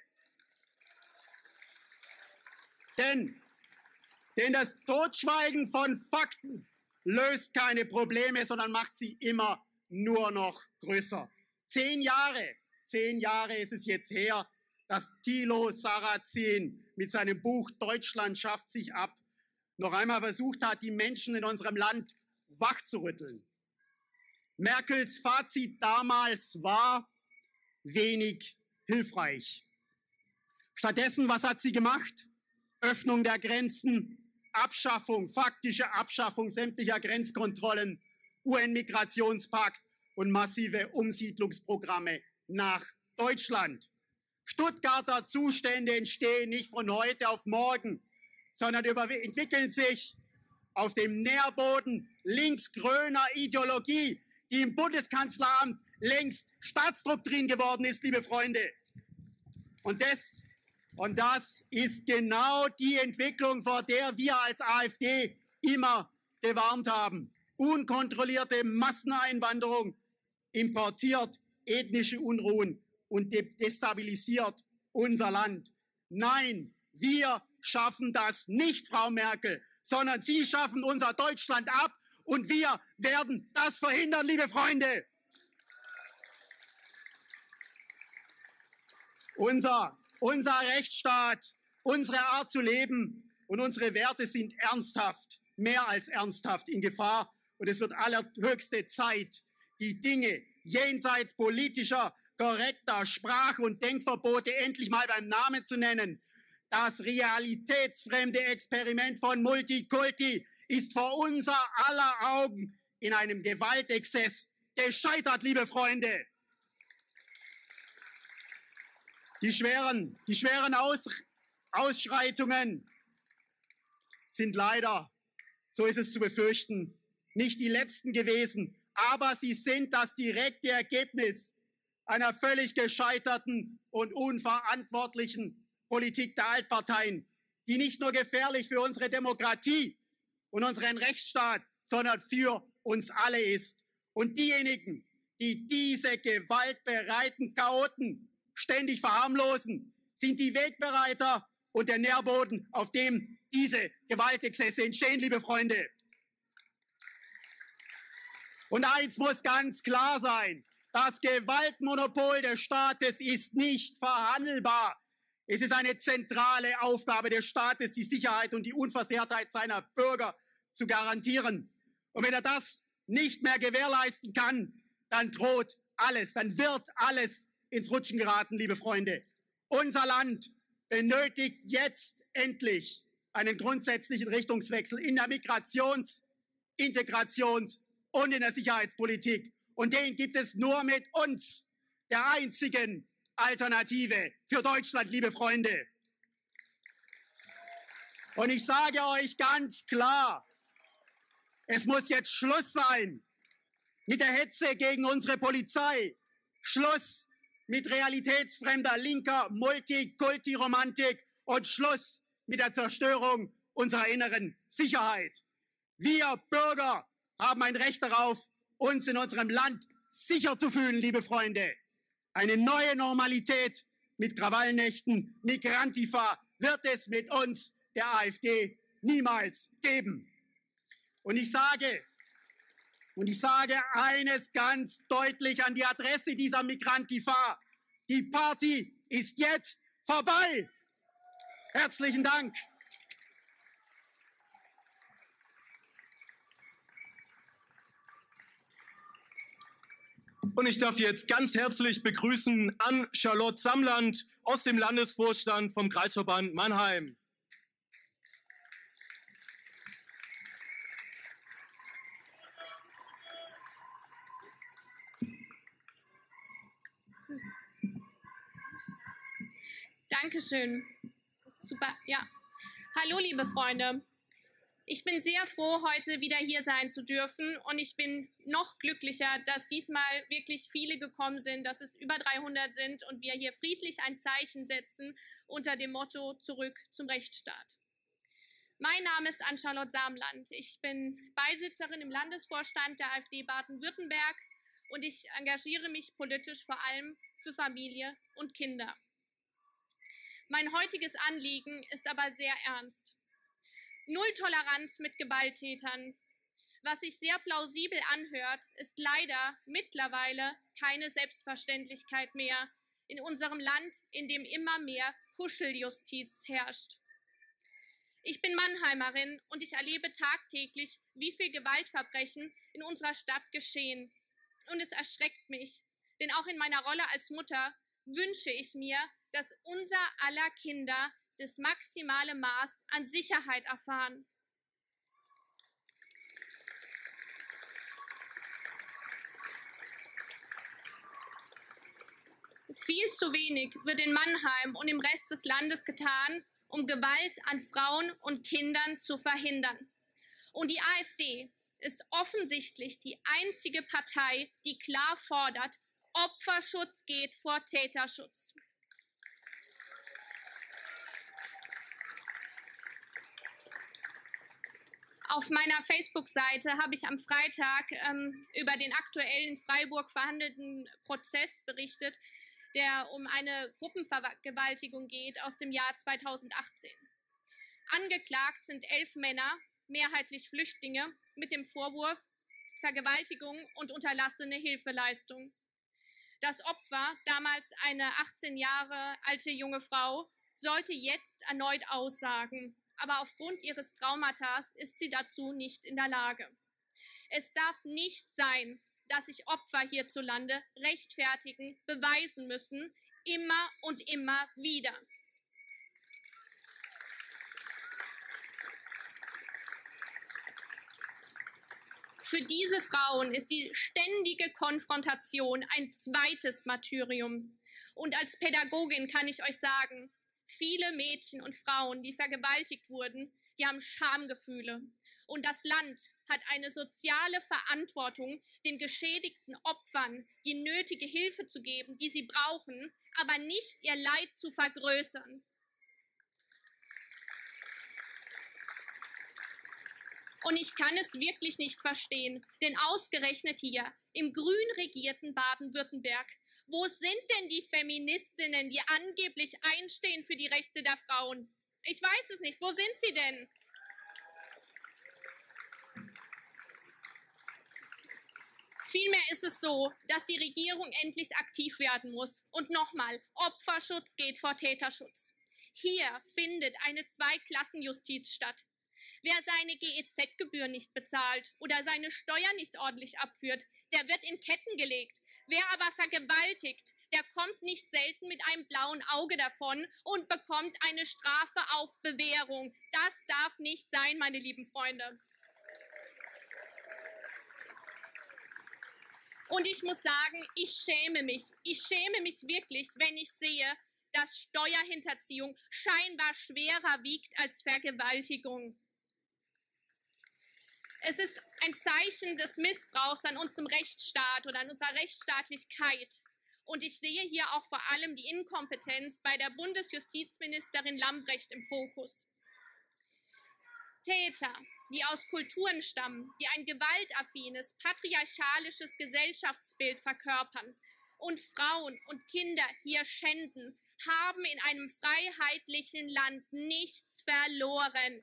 Denn das Totschweigen von Fakten löst keine Probleme, sondern macht sie immer nur noch größer. 10 Jahre ist es jetzt her, dass Thilo Sarrazin mit seinem Buch Deutschland schafft sich ab noch einmal versucht hat, die Menschen in unserem Land wachzurütteln. Merkels Fazit damals war wenig hilfreich. Stattdessen, was hat sie gemacht? Öffnung der Grenzen, faktische Abschaffung sämtlicher Grenzkontrollen, UN-Migrationspakt und massive Umsiedlungsprogramme nach Deutschland. Stuttgarter Zustände entstehen nicht von heute auf morgen, sondern entwickeln sich auf dem Nährboden linksgrüner Ideologie, die im Bundeskanzleramt längst Staatsdoktrin geworden ist, liebe Freunde. Und das ist genau die Entwicklung, vor der wir als AfD immer gewarnt haben. Unkontrollierte Masseneinwanderung importiert ethnische Unruhen und destabilisiert unser Land. Nein, wir schaffen das nicht, Frau Merkel, sondern Sie schaffen unser Deutschland ab und wir werden das verhindern, liebe Freunde. Unser Rechtsstaat, unsere Art zu leben und unsere Werte sind ernsthaft, mehr als ernsthaft in Gefahr. Und es wird allerhöchste Zeit, die Dinge jenseits politischer, korrekter Sprach- und Denkverbote endlich mal beim Namen zu nennen. Das realitätsfremde Experiment von Multikulti ist vor unser aller Augen in einem Gewaltexzess gescheitert, liebe Freunde. Die schweren Ausschreitungen sind leider, so ist es zu befürchten, nicht die letzten gewesen, aber sie sind das direkte Ergebnis einer völlig gescheiterten und unverantwortlichen Politik der Altparteien, die nicht nur gefährlich für unsere Demokratie und unseren Rechtsstaat, sondern für uns alle ist. Und diejenigen, die diese gewaltbereiten Chaoten ständig verharmlosen, sind die Wegbereiter und der Nährboden, auf dem diese Gewaltexzesse entstehen, liebe Freunde. Und eins muss ganz klar sein: Das Gewaltmonopol des Staates ist nicht verhandelbar. Es ist eine zentrale Aufgabe des Staates, die Sicherheit und die Unversehrtheit seiner Bürger zu garantieren. Und wenn er das nicht mehr gewährleisten kann, dann droht alles, dann wird alles ins Rutschen geraten, liebe Freunde. Unser Land benötigt jetzt endlich einen grundsätzlichen Richtungswechsel in der Migrations-, Integrations- und in der Sicherheitspolitik. Und den gibt es nur mit uns, der einzigen Alternative für Deutschland, liebe Freunde. Und ich sage euch ganz klar, es muss jetzt Schluss sein mit der Hetze gegen unsere Polizei. Schluss mit realitätsfremder linker Multikulti-Romantik und Schluss mit der Zerstörung unserer inneren Sicherheit. Wir Bürger haben ein Recht darauf, uns in unserem Land sicher zu fühlen, liebe Freunde. Eine neue Normalität mit Krawallnächten, Migrantifa wird es mit uns, der AfD, niemals geben. Und ich sage eines ganz deutlich an die Adresse dieser Migrantifa: Die Party ist jetzt vorbei. Herzlichen Dank. Und ich darf jetzt ganz herzlich begrüßen Ann-Charlotte Samland aus dem Landesvorstand vom Kreisverband Mannheim. Dankeschön. Super, ja. Hallo, liebe Freunde. Ich bin sehr froh, heute wieder hier sein zu dürfen und ich bin noch glücklicher, dass diesmal wirklich viele gekommen sind, dass es über 300 sind und wir hier friedlich ein Zeichen setzen unter dem Motto Zurück zum Rechtsstaat. Mein Name ist Ann-Charlotte Samland. Ich bin Beisitzerin im Landesvorstand der AfD Baden-Württemberg und ich engagiere mich politisch vor allem für Familie und Kinder. Mein heutiges Anliegen ist aber sehr ernst. Null Toleranz mit Gewalttätern. Was sich sehr plausibel anhört, ist leider mittlerweile keine Selbstverständlichkeit mehr in unserem Land, in dem immer mehr Kuscheljustiz herrscht. Ich bin Mannheimerin und ich erlebe tagtäglich, wie viel Gewaltverbrechen in unserer Stadt geschehen. Und es erschreckt mich, denn auch in meiner Rolle als Mutter wünsche ich mir, dass unser aller Kinder das maximale Maß an Sicherheit erfahren. Viel zu wenig wird in Mannheim und im Rest des Landes getan, um Gewalt an Frauen und Kindern zu verhindern. Und die AfD ist offensichtlich die einzige Partei, die klar fordert, Opferschutz geht vor Täterschutz. Auf meiner Facebook-Seite habe ich am Freitag über den aktuell in Freiburg verhandelten Prozess berichtet, der um eine Gruppenvergewaltigung geht aus dem Jahr 2018. Angeklagt sind 11 Männer, mehrheitlich Flüchtlinge, mit dem Vorwurf Vergewaltigung und unterlassene Hilfeleistung. Das Opfer, damals eine 18 Jahre alte junge Frau, sollte jetzt erneut aussagen. Aber aufgrund ihres Traumatas ist sie dazu nicht in der Lage. Es darf nicht sein, dass sich Opfer hierzulande rechtfertigen, beweisen müssen, immer und immer wieder. Für diese Frauen ist die ständige Konfrontation ein zweites Martyrium. Und als Pädagogin kann ich euch sagen, viele Mädchen und Frauen, die vergewaltigt wurden, die haben Schamgefühle. Und das Land hat eine soziale Verantwortung, den geschädigten Opfern die nötige Hilfe zu geben, die sie brauchen, aber nicht ihr Leid zu vergrößern. Und ich kann es wirklich nicht verstehen, denn ausgerechnet hier im grün regierten Baden-Württemberg, wo sind denn die Feministinnen, die angeblich einstehen für die Rechte der Frauen? Ich weiß es nicht. Wo sind sie denn? Vielmehr ist es so, dass die Regierung endlich aktiv werden muss. Und nochmal, Opferschutz geht vor Täterschutz. Hier findet eine Zweiklassenjustiz statt. Wer seine GEZ-Gebühr nicht bezahlt oder seine Steuern nicht ordentlich abführt, der wird in Ketten gelegt. Wer aber vergewaltigt, der kommt nicht selten mit einem blauen Auge davon und bekommt eine Strafe auf Bewährung. Das darf nicht sein, meine lieben Freunde. Und ich muss sagen, ich schäme mich. Ich schäme mich wirklich, wenn ich sehe, dass Steuerhinterziehung scheinbar schwerer wiegt als Vergewaltigung. Es ist ein Zeichen des Missbrauchs an unserem Rechtsstaat oder an unserer Rechtsstaatlichkeit. Und ich sehe hier auch vor allem die Inkompetenz bei der Bundesjustizministerin Lambrecht im Fokus. Täter, die aus Kulturen stammen, die ein gewaltaffines, patriarchalisches Gesellschaftsbild verkörpern und Frauen und Kinder hier schänden, haben in einem freiheitlichen Land nichts verloren.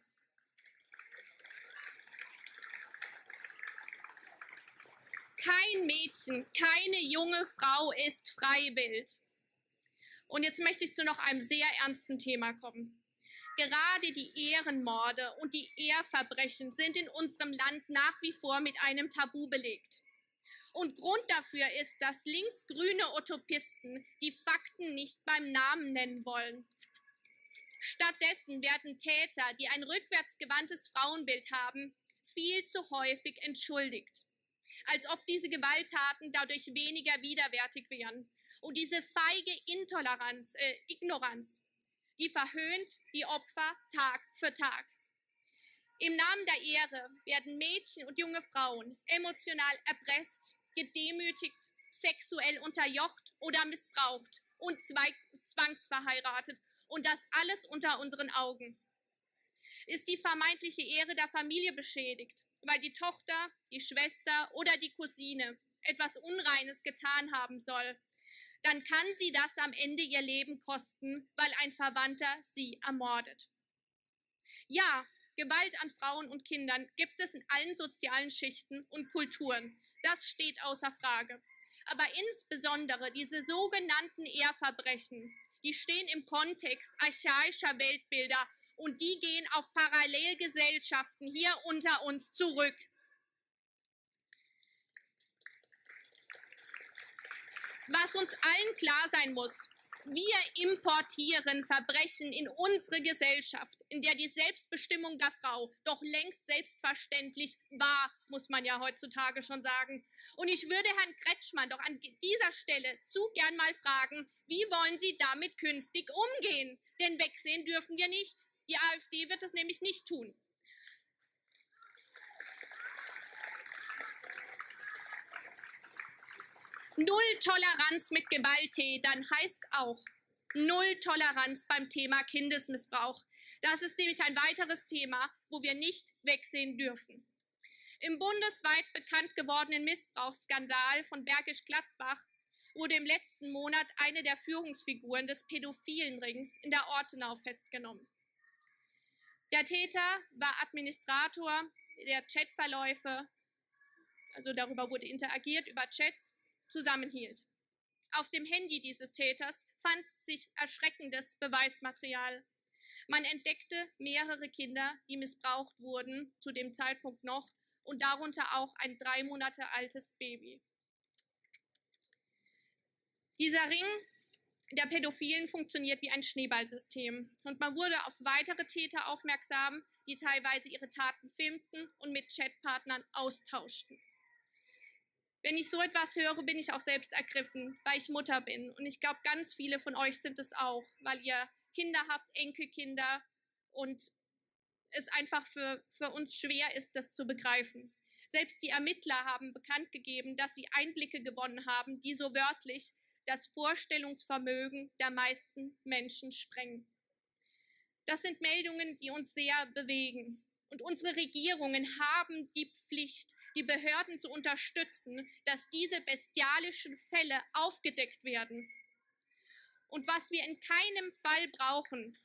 Kein Mädchen, keine junge Frau ist freiwillig. Und jetzt möchte ich zu noch einem sehr ernsten Thema kommen. Gerade die Ehrenmorde und die Eheverbrechen sind in unserem Land nach wie vor mit einem Tabu belegt. Und Grund dafür ist, dass linksgrüne Utopisten die Fakten nicht beim Namen nennen wollen. Stattdessen werden Täter, die ein rückwärtsgewandtes Frauenbild haben, viel zu häufig entschuldigt. Als ob diese Gewalttaten dadurch weniger widerwärtig wären. Und diese feige Ignoranz die verhöhnt die Opfer Tag für Tag. Im Namen der Ehre werden Mädchen und junge Frauen emotional erpresst, gedemütigt, sexuell unterjocht oder missbraucht und zwangsverheiratet. Und das alles unter unseren Augen. Ist die vermeintliche Ehre der Familie beschädigt, weil die Tochter, die Schwester oder die Cousine etwas Unreines getan haben soll, dann kann sie das am Ende ihr Leben kosten, weil ein Verwandter sie ermordet. Ja, Gewalt an Frauen und Kindern gibt es in allen sozialen Schichten und Kulturen. Das steht außer Frage. Aber insbesondere diese sogenannten Ehrverbrechen, die stehen im Kontext archaischer Weltbilder und die gehen auf Parallelgesellschaften hier unter uns zurück. Was uns allen klar sein muss: Wir importieren Verbrechen in unsere Gesellschaft, in der die Selbstbestimmung der Frau doch längst selbstverständlich war, muss man ja heutzutage schon sagen. Und ich würde Herrn Kretschmann doch an dieser Stelle zu gern mal fragen, wie wollen Sie damit künftig umgehen? Denn wegsehen dürfen wir nicht. Die AfD wird es nämlich nicht tun. Null Toleranz mit Gewalttätern heißt auch Null Toleranz beim Thema Kindesmissbrauch. Das ist nämlich ein weiteres Thema, wo wir nicht wegsehen dürfen. Im bundesweit bekannt gewordenen Missbrauchsskandal von Bergisch Gladbach wurde im letzten Monat eine der Führungsfiguren des pädophilen Rings in der Ortenau festgenommen. Der Täter war Administrator der Chatverläufe, also darüber wurde interagiert über Chats, zusammenhielt. Auf dem Handy dieses Täters fand sich erschreckendes Beweismaterial. Man entdeckte mehrere Kinder, die missbraucht wurden, zu dem Zeitpunkt noch, und darunter auch ein 3 Monate altes Baby. Dieser Ring der Pädophilen funktioniert wie ein Schneeballsystem. Und man wurde auf weitere Täter aufmerksam, die teilweise ihre Taten filmten und mit Chatpartnern austauschten. Wenn ich so etwas höre, bin ich auch selbst ergriffen, weil ich Mutter bin. Und ich glaube, ganz viele von euch sind es auch, weil ihr Kinder habt, Enkelkinder, und es einfach für uns schwer ist, das zu begreifen. Selbst die Ermittler haben bekannt gegeben, dass sie Einblicke gewonnen haben, die so wörtlich das Vorstellungsvermögen der meisten Menschen sprengen. Das sind Meldungen, die uns sehr bewegen. Und unsere Regierungen haben die Pflicht, die Behörden zu unterstützen, dass diese bestialischen Fälle aufgedeckt werden. Und was wir in keinem Fall brauchen,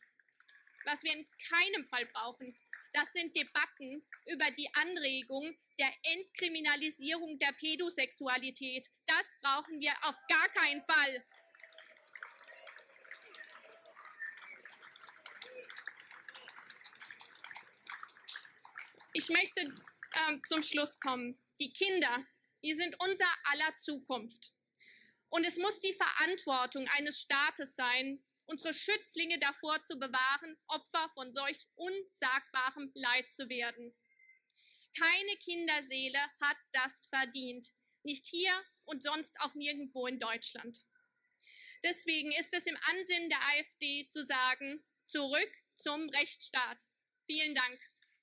das sind Debatten über die Anregung der Entkriminalisierung der Pädosexualität. Das brauchen wir auf gar keinen Fall. Ich möchte zum Schluss kommen. Die Kinder, die sind unser aller Zukunft. Und es muss die Verantwortung eines Staates sein, unsere Schützlinge davor zu bewahren, Opfer von solch unsagbarem Leid zu werden. Keine Kinderseele hat das verdient. Nicht hier und sonst auch nirgendwo in Deutschland. Deswegen ist es im Ansinnen der AfD zu sagen, zurück zum Rechtsstaat. Vielen Dank.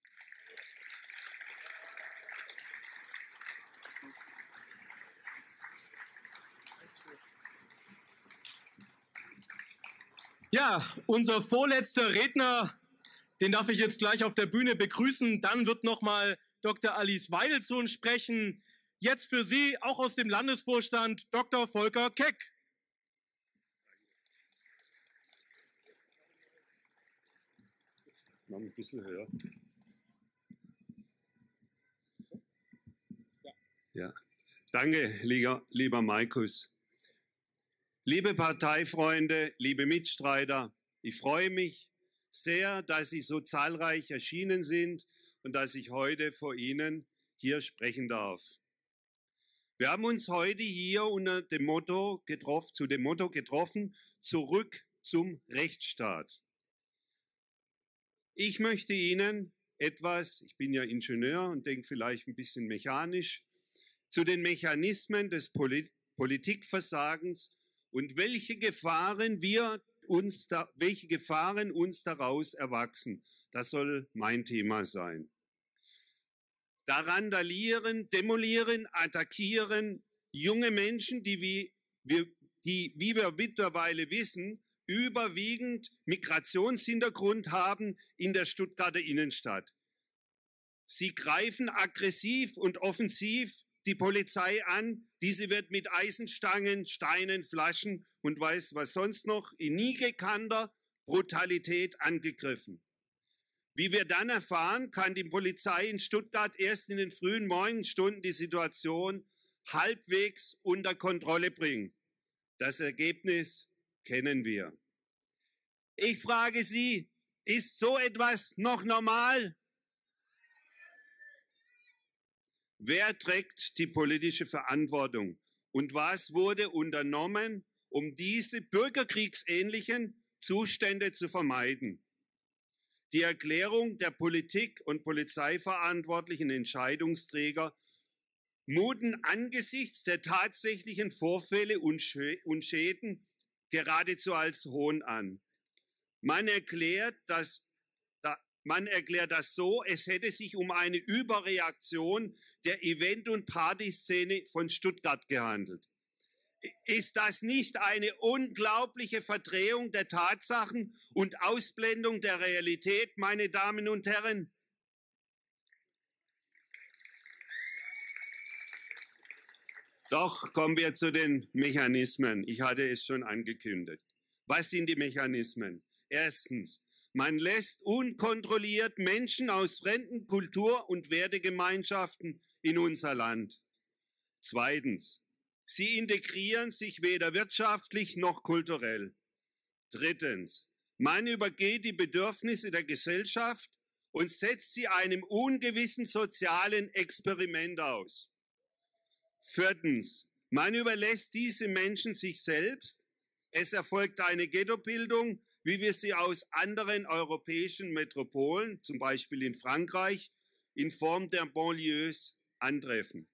Ja, unser vorletzter Redner, den darf ich jetzt gleich auf der Bühne begrüßen. Dann wird nochmal Dr. Alice Weidelssohn sprechen. Jetzt für Sie, auch aus dem Landesvorstand, Dr. Volker Keck. Noch ein bisschen höher. Ja. Danke, lieber Markus. Liebe Parteifreunde, liebe Mitstreiter, ich freue mich sehr, dass Sie so zahlreich erschienen sind und dass ich heute vor Ihnen hier sprechen darf. Wir haben uns heute hier unter dem Motto getroffen, zurück zum Rechtsstaat. Ich möchte Ihnen etwas, ich bin ja Ingenieur und denke vielleicht ein bisschen mechanisch, zu den Mechanismen des Politikversagens und welche Gefahren wir welche Gefahren uns daraus erwachsen. Das soll mein Thema sein. Da randalieren, demolieren, attackieren junge Menschen, die wie wir mittlerweile wissen, überwiegend Migrationshintergrund haben in der Stuttgarter Innenstadt. Sie greifen aggressiv und offensiv die Polizei an. Diese wird mit Eisenstangen, Steinen, Flaschen und weiß was sonst noch in nie gekannter Brutalität angegriffen. Wie wir dann erfahren, kann die Polizei in Stuttgart erst in den frühen Morgenstunden die Situation halbwegs unter Kontrolle bringen. Das Ergebnis kennen wir. Ich frage Sie, ist so etwas noch normal? Wer trägt die politische Verantwortung und was wurde unternommen, um diese bürgerkriegsähnlichen Zustände zu vermeiden? Die Erklärung der Politik und polizeiverantwortlichen Entscheidungsträger muten angesichts der tatsächlichen Vorfälle und Schäden geradezu als Hohn an. Man erklärt das so, es hätte sich um eine Überreaktion der Event- und Partyszene von Stuttgart gehandelt. Ist das nicht eine unglaubliche Verdrehung der Tatsachen und Ausblendung der Realität, meine Damen und Herren? Doch kommen wir zu den Mechanismen. Ich hatte es schon angekündigt. Was sind die Mechanismen? Erstens, man lässt unkontrolliert Menschen aus fremden Kultur- und Wertegemeinschaften in unser Land. Zweitens, sie integrieren sich weder wirtschaftlich noch kulturell. Drittens, man übergeht die Bedürfnisse der Gesellschaft und setzt sie einem ungewissen sozialen Experiment aus. Viertens, man überlässt diese Menschen sich selbst. Es erfolgt eine Ghettobildung, wie wir sie aus anderen europäischen Metropolen, zum Beispiel in Frankreich, in Form der Banlieues antreffen.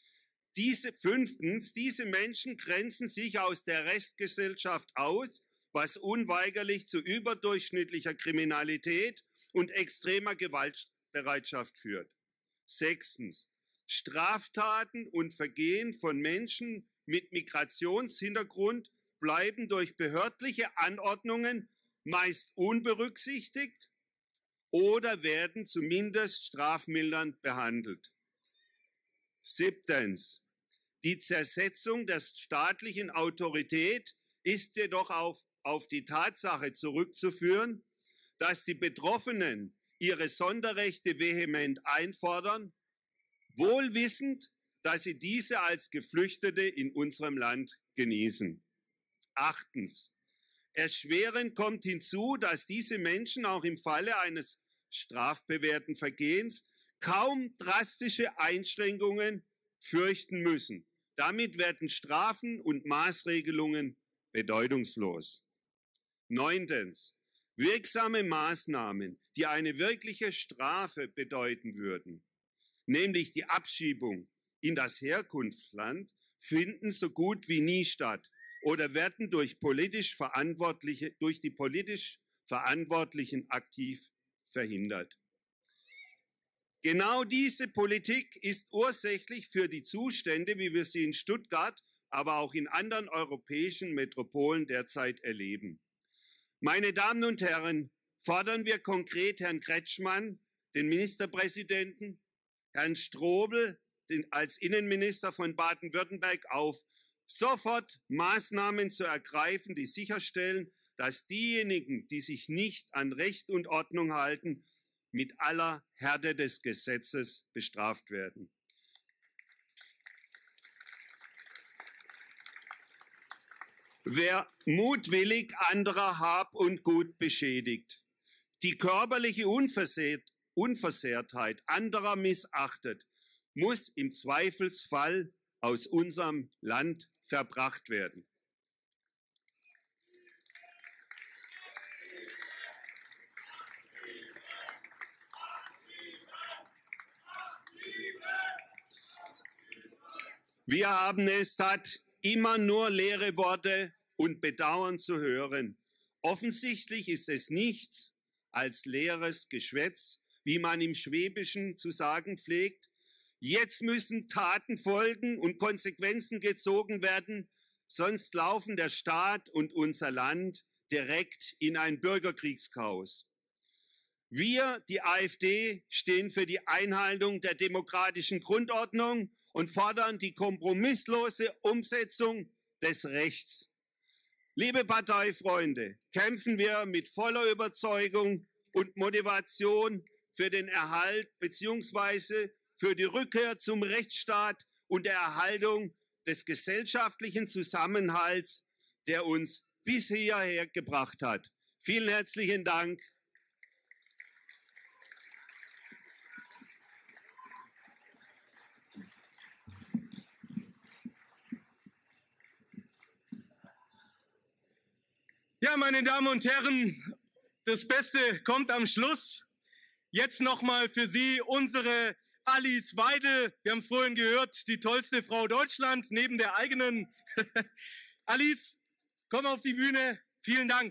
Fünftens, diese Menschen grenzen sich aus der Restgesellschaft aus, was unweigerlich zu überdurchschnittlicher Kriminalität und extremer Gewaltbereitschaft führt. Sechstens, Straftaten und Vergehen von Menschen mit Migrationshintergrund bleiben durch behördliche Anordnungen meist unberücksichtigt oder werden zumindest strafmildernd behandelt. Siebtens, die Zersetzung der staatlichen Autorität ist jedoch auf die Tatsache zurückzuführen, dass die Betroffenen ihre Sonderrechte vehement einfordern, wohl wissend, dass sie diese als Geflüchtete in unserem Land genießen. Achtens, erschwerend kommt hinzu, dass diese Menschen auch im Falle eines strafbewährten Vergehens kaum drastische Einschränkungen fürchten müssen. Damit werden Strafen und Maßregelungen bedeutungslos. Neuntens, wirksame Maßnahmen, die eine wirkliche Strafe bedeuten würden, nämlich die Abschiebung in das Herkunftsland, finden so gut wie nie statt oder werden durch die politisch Verantwortlichen aktiv verhindert. Genau diese Politik ist ursächlich für die Zustände, wie wir sie in Stuttgart, aber auch in anderen europäischen Metropolen derzeit erleben. Meine Damen und Herren, fordern wir konkret Herrn Kretschmann, den Ministerpräsidenten, Herrn Strobel, als Innenminister von Baden-Württemberg auf, sofort Maßnahmen zu ergreifen, die sicherstellen, dass diejenigen, die sich nicht an Recht und Ordnung halten, mit aller Härte des Gesetzes bestraft werden. Wer mutwillig anderer Hab und Gut beschädigt, die körperliche Unversehrtheit anderer missachtet, muss im Zweifelsfall aus unserem Land verbracht werden. Wir haben es satt, immer nur leere Worte und Bedauern zu hören, Offensichtlich ist es nichts als leeres Geschwätz, wie man im Schwäbischen zu sagen pflegt. Jetzt müssen Taten folgen und Konsequenzen gezogen werden, sonst laufen der Staat und unser Land direkt in ein Bürgerkriegschaos. Wir, die AfD, stehen für die Einhaltung der demokratischen Grundordnung und fordern die kompromisslose Umsetzung des Rechts. Liebe Parteifreunde, kämpfen wir mit voller Überzeugung und Motivation für den Erhalt bzw. für die Rückkehr zum Rechtsstaat und der Erhaltung des gesellschaftlichen Zusammenhalts, der uns bis hierher gebracht hat. Vielen herzlichen Dank. Ja, meine Damen und Herren, das Beste kommt am Schluss. Jetzt nochmal für Sie unsere Alice Weidel. Wir haben vorhin gehört, die tollste Frau Deutschland neben der eigenen. Alice, komm auf die Bühne. Vielen Dank.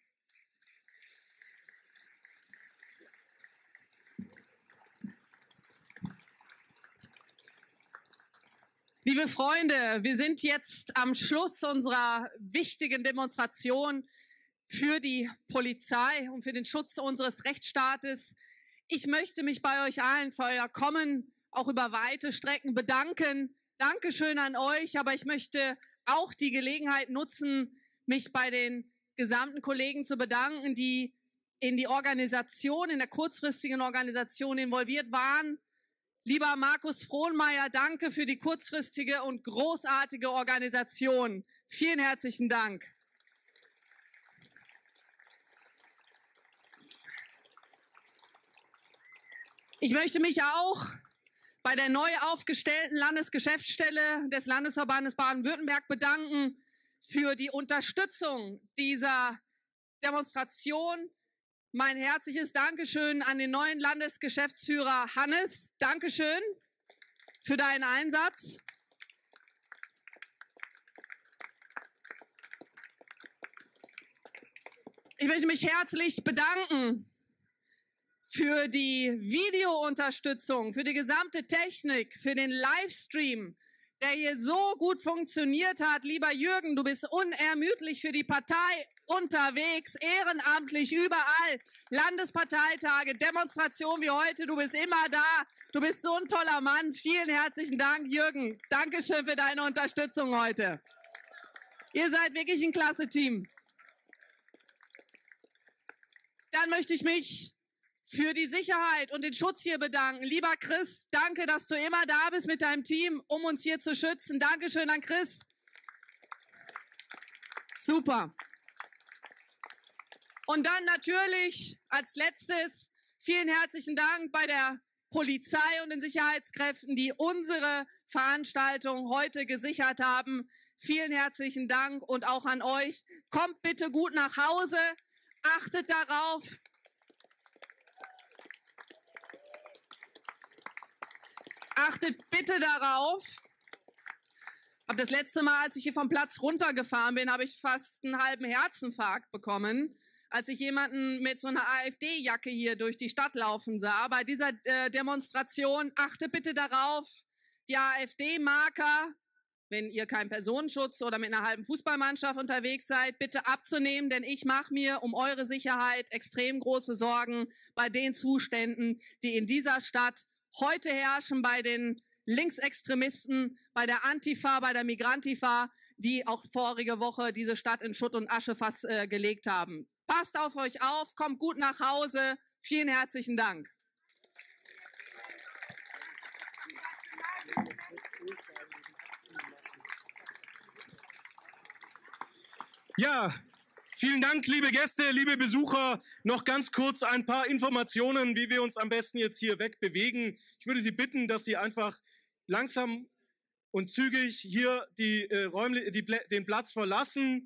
Liebe Freunde, wir sind jetzt am Schluss unserer wichtigen Demonstration für die Polizei und für den Schutz unseres Rechtsstaates. Ich möchte mich bei euch allen für euer Kommen auch über weite Strecken bedanken. Dankeschön an euch, aber ich möchte auch die Gelegenheit nutzen, mich bei den gesamten Kollegen zu bedanken, die in die Organisation, in der kurzfristigen Organisation involviert waren. Lieber Markus Frohnmeier, danke für die kurzfristige und großartige Organisation. Vielen herzlichen Dank. Ich möchte mich auch bei der neu aufgestellten Landesgeschäftsstelle des Landesverbandes Baden-Württemberg bedanken für die Unterstützung dieser Demonstration. Mein herzliches Dankeschön an den neuen Landesgeschäftsführer Hannes. Dankeschön für deinen Einsatz. Ich möchte mich herzlich bedanken für die Videounterstützung, für die gesamte Technik, für den Livestream, der hier so gut funktioniert hat. Lieber Jürgen, du bist unermüdlich für die Partei unterwegs, ehrenamtlich, überall. Landesparteitage, Demonstrationen wie heute, du bist immer da. Du bist so ein toller Mann. Vielen herzlichen Dank, Jürgen. Dankeschön für deine Unterstützung heute. Ihr seid wirklich ein klasse Team. Dann möchte ich mich für die Sicherheit und den Schutz hier bedanken. Lieber Chris, danke, dass du immer da bist mit deinem Team, um uns hier zu schützen. Dankeschön an Chris. Super. Und dann natürlich als letztes vielen herzlichen Dank bei der Polizei und den Sicherheitskräften, die unsere Veranstaltung heute gesichert haben. Vielen herzlichen Dank und auch an euch. Kommt bitte gut nach Hause. Achtet darauf. Achtet bitte darauf. Das letzte Mal, als ich hier vom Platz runtergefahren bin, habe ich fast einen halben Herzinfarkt bekommen, als ich jemanden mit so einer AfD-Jacke hier durch die Stadt laufen sah. Bei dieser Demonstration achtet bitte darauf, die AfD-Marker, wenn ihr keinen Personenschutz oder mit einer halben Fußballmannschaft unterwegs seid, bitte abzunehmen, denn ich mache mir um eure Sicherheit extrem große Sorgen bei den Zuständen, die in dieser Stadt heute herrschen, bei den Linksextremisten, bei der Antifa, bei der Migrantifa, die auch vorige Woche diese Stadt in Schutt und Asche fast gelegt haben. Passt auf euch auf, kommt gut nach Hause. Vielen herzlichen Dank. Ja, vielen Dank, liebe Gäste, liebe Besucher. Noch ganz kurz ein paar Informationen, wie wir uns am besten jetzt hier wegbewegen. Ich würde Sie bitten, dass Sie einfach langsam und zügig hier den Platz verlassen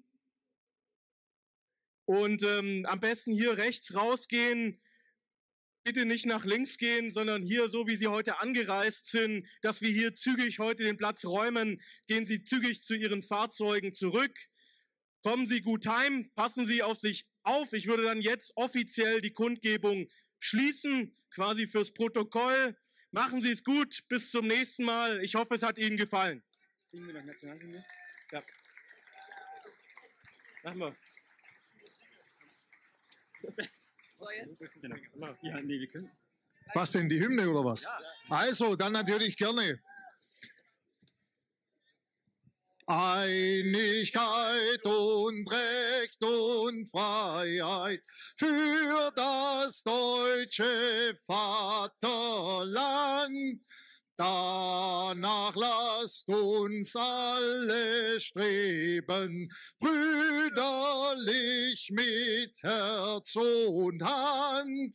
und am besten hier rechts rausgehen. Bitte nicht nach links gehen, sondern hier, so wie Sie heute angereist sind, dass wir hier zügig heute den Platz räumen. Gehen Sie zügig zu Ihren Fahrzeugen zurück. Kommen Sie gut heim, passen Sie auf sich auf. Ich würde dann jetzt offiziell die Kundgebung schließen, quasi fürs Protokoll. Machen Sie es gut, bis zum nächsten Mal. Ich hoffe, es hat Ihnen gefallen. Singen wir noch Nationalhymne? Ja. Machen wir. So, jetzt. Ja, nee, wir können. Was denn, die Hymne oder was? Ja. Also, dann natürlich gerne. Einigkeit und Recht und Freiheit für das deutsche Vaterland. Danach lasst uns alle streben, brüderlich mit Herz und Hand.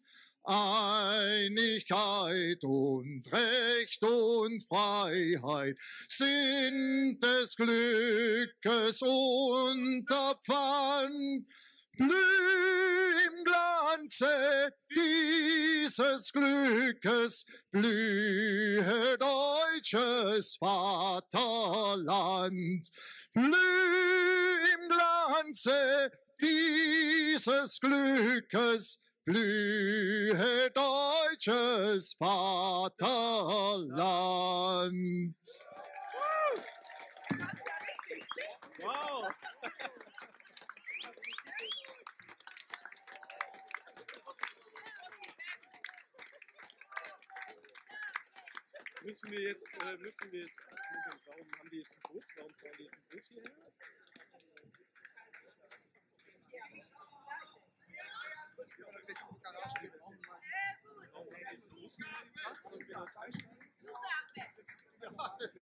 Einigkeit und Recht und Freiheit sind des Glückes Unterpfand. Blüh im Glanze dieses Glückes, blühe deutsches Vaterland. Blüh im Glanze dieses Glückes, blühe deutsches Vaterland. Wow. Müssen wir jetzt, warum haben die jetzt einen Bus? Warum fahren die jetzt einen Bus hierher? Warum haben die jetzt einen Bus hierher? Sollen wir da einsteigen?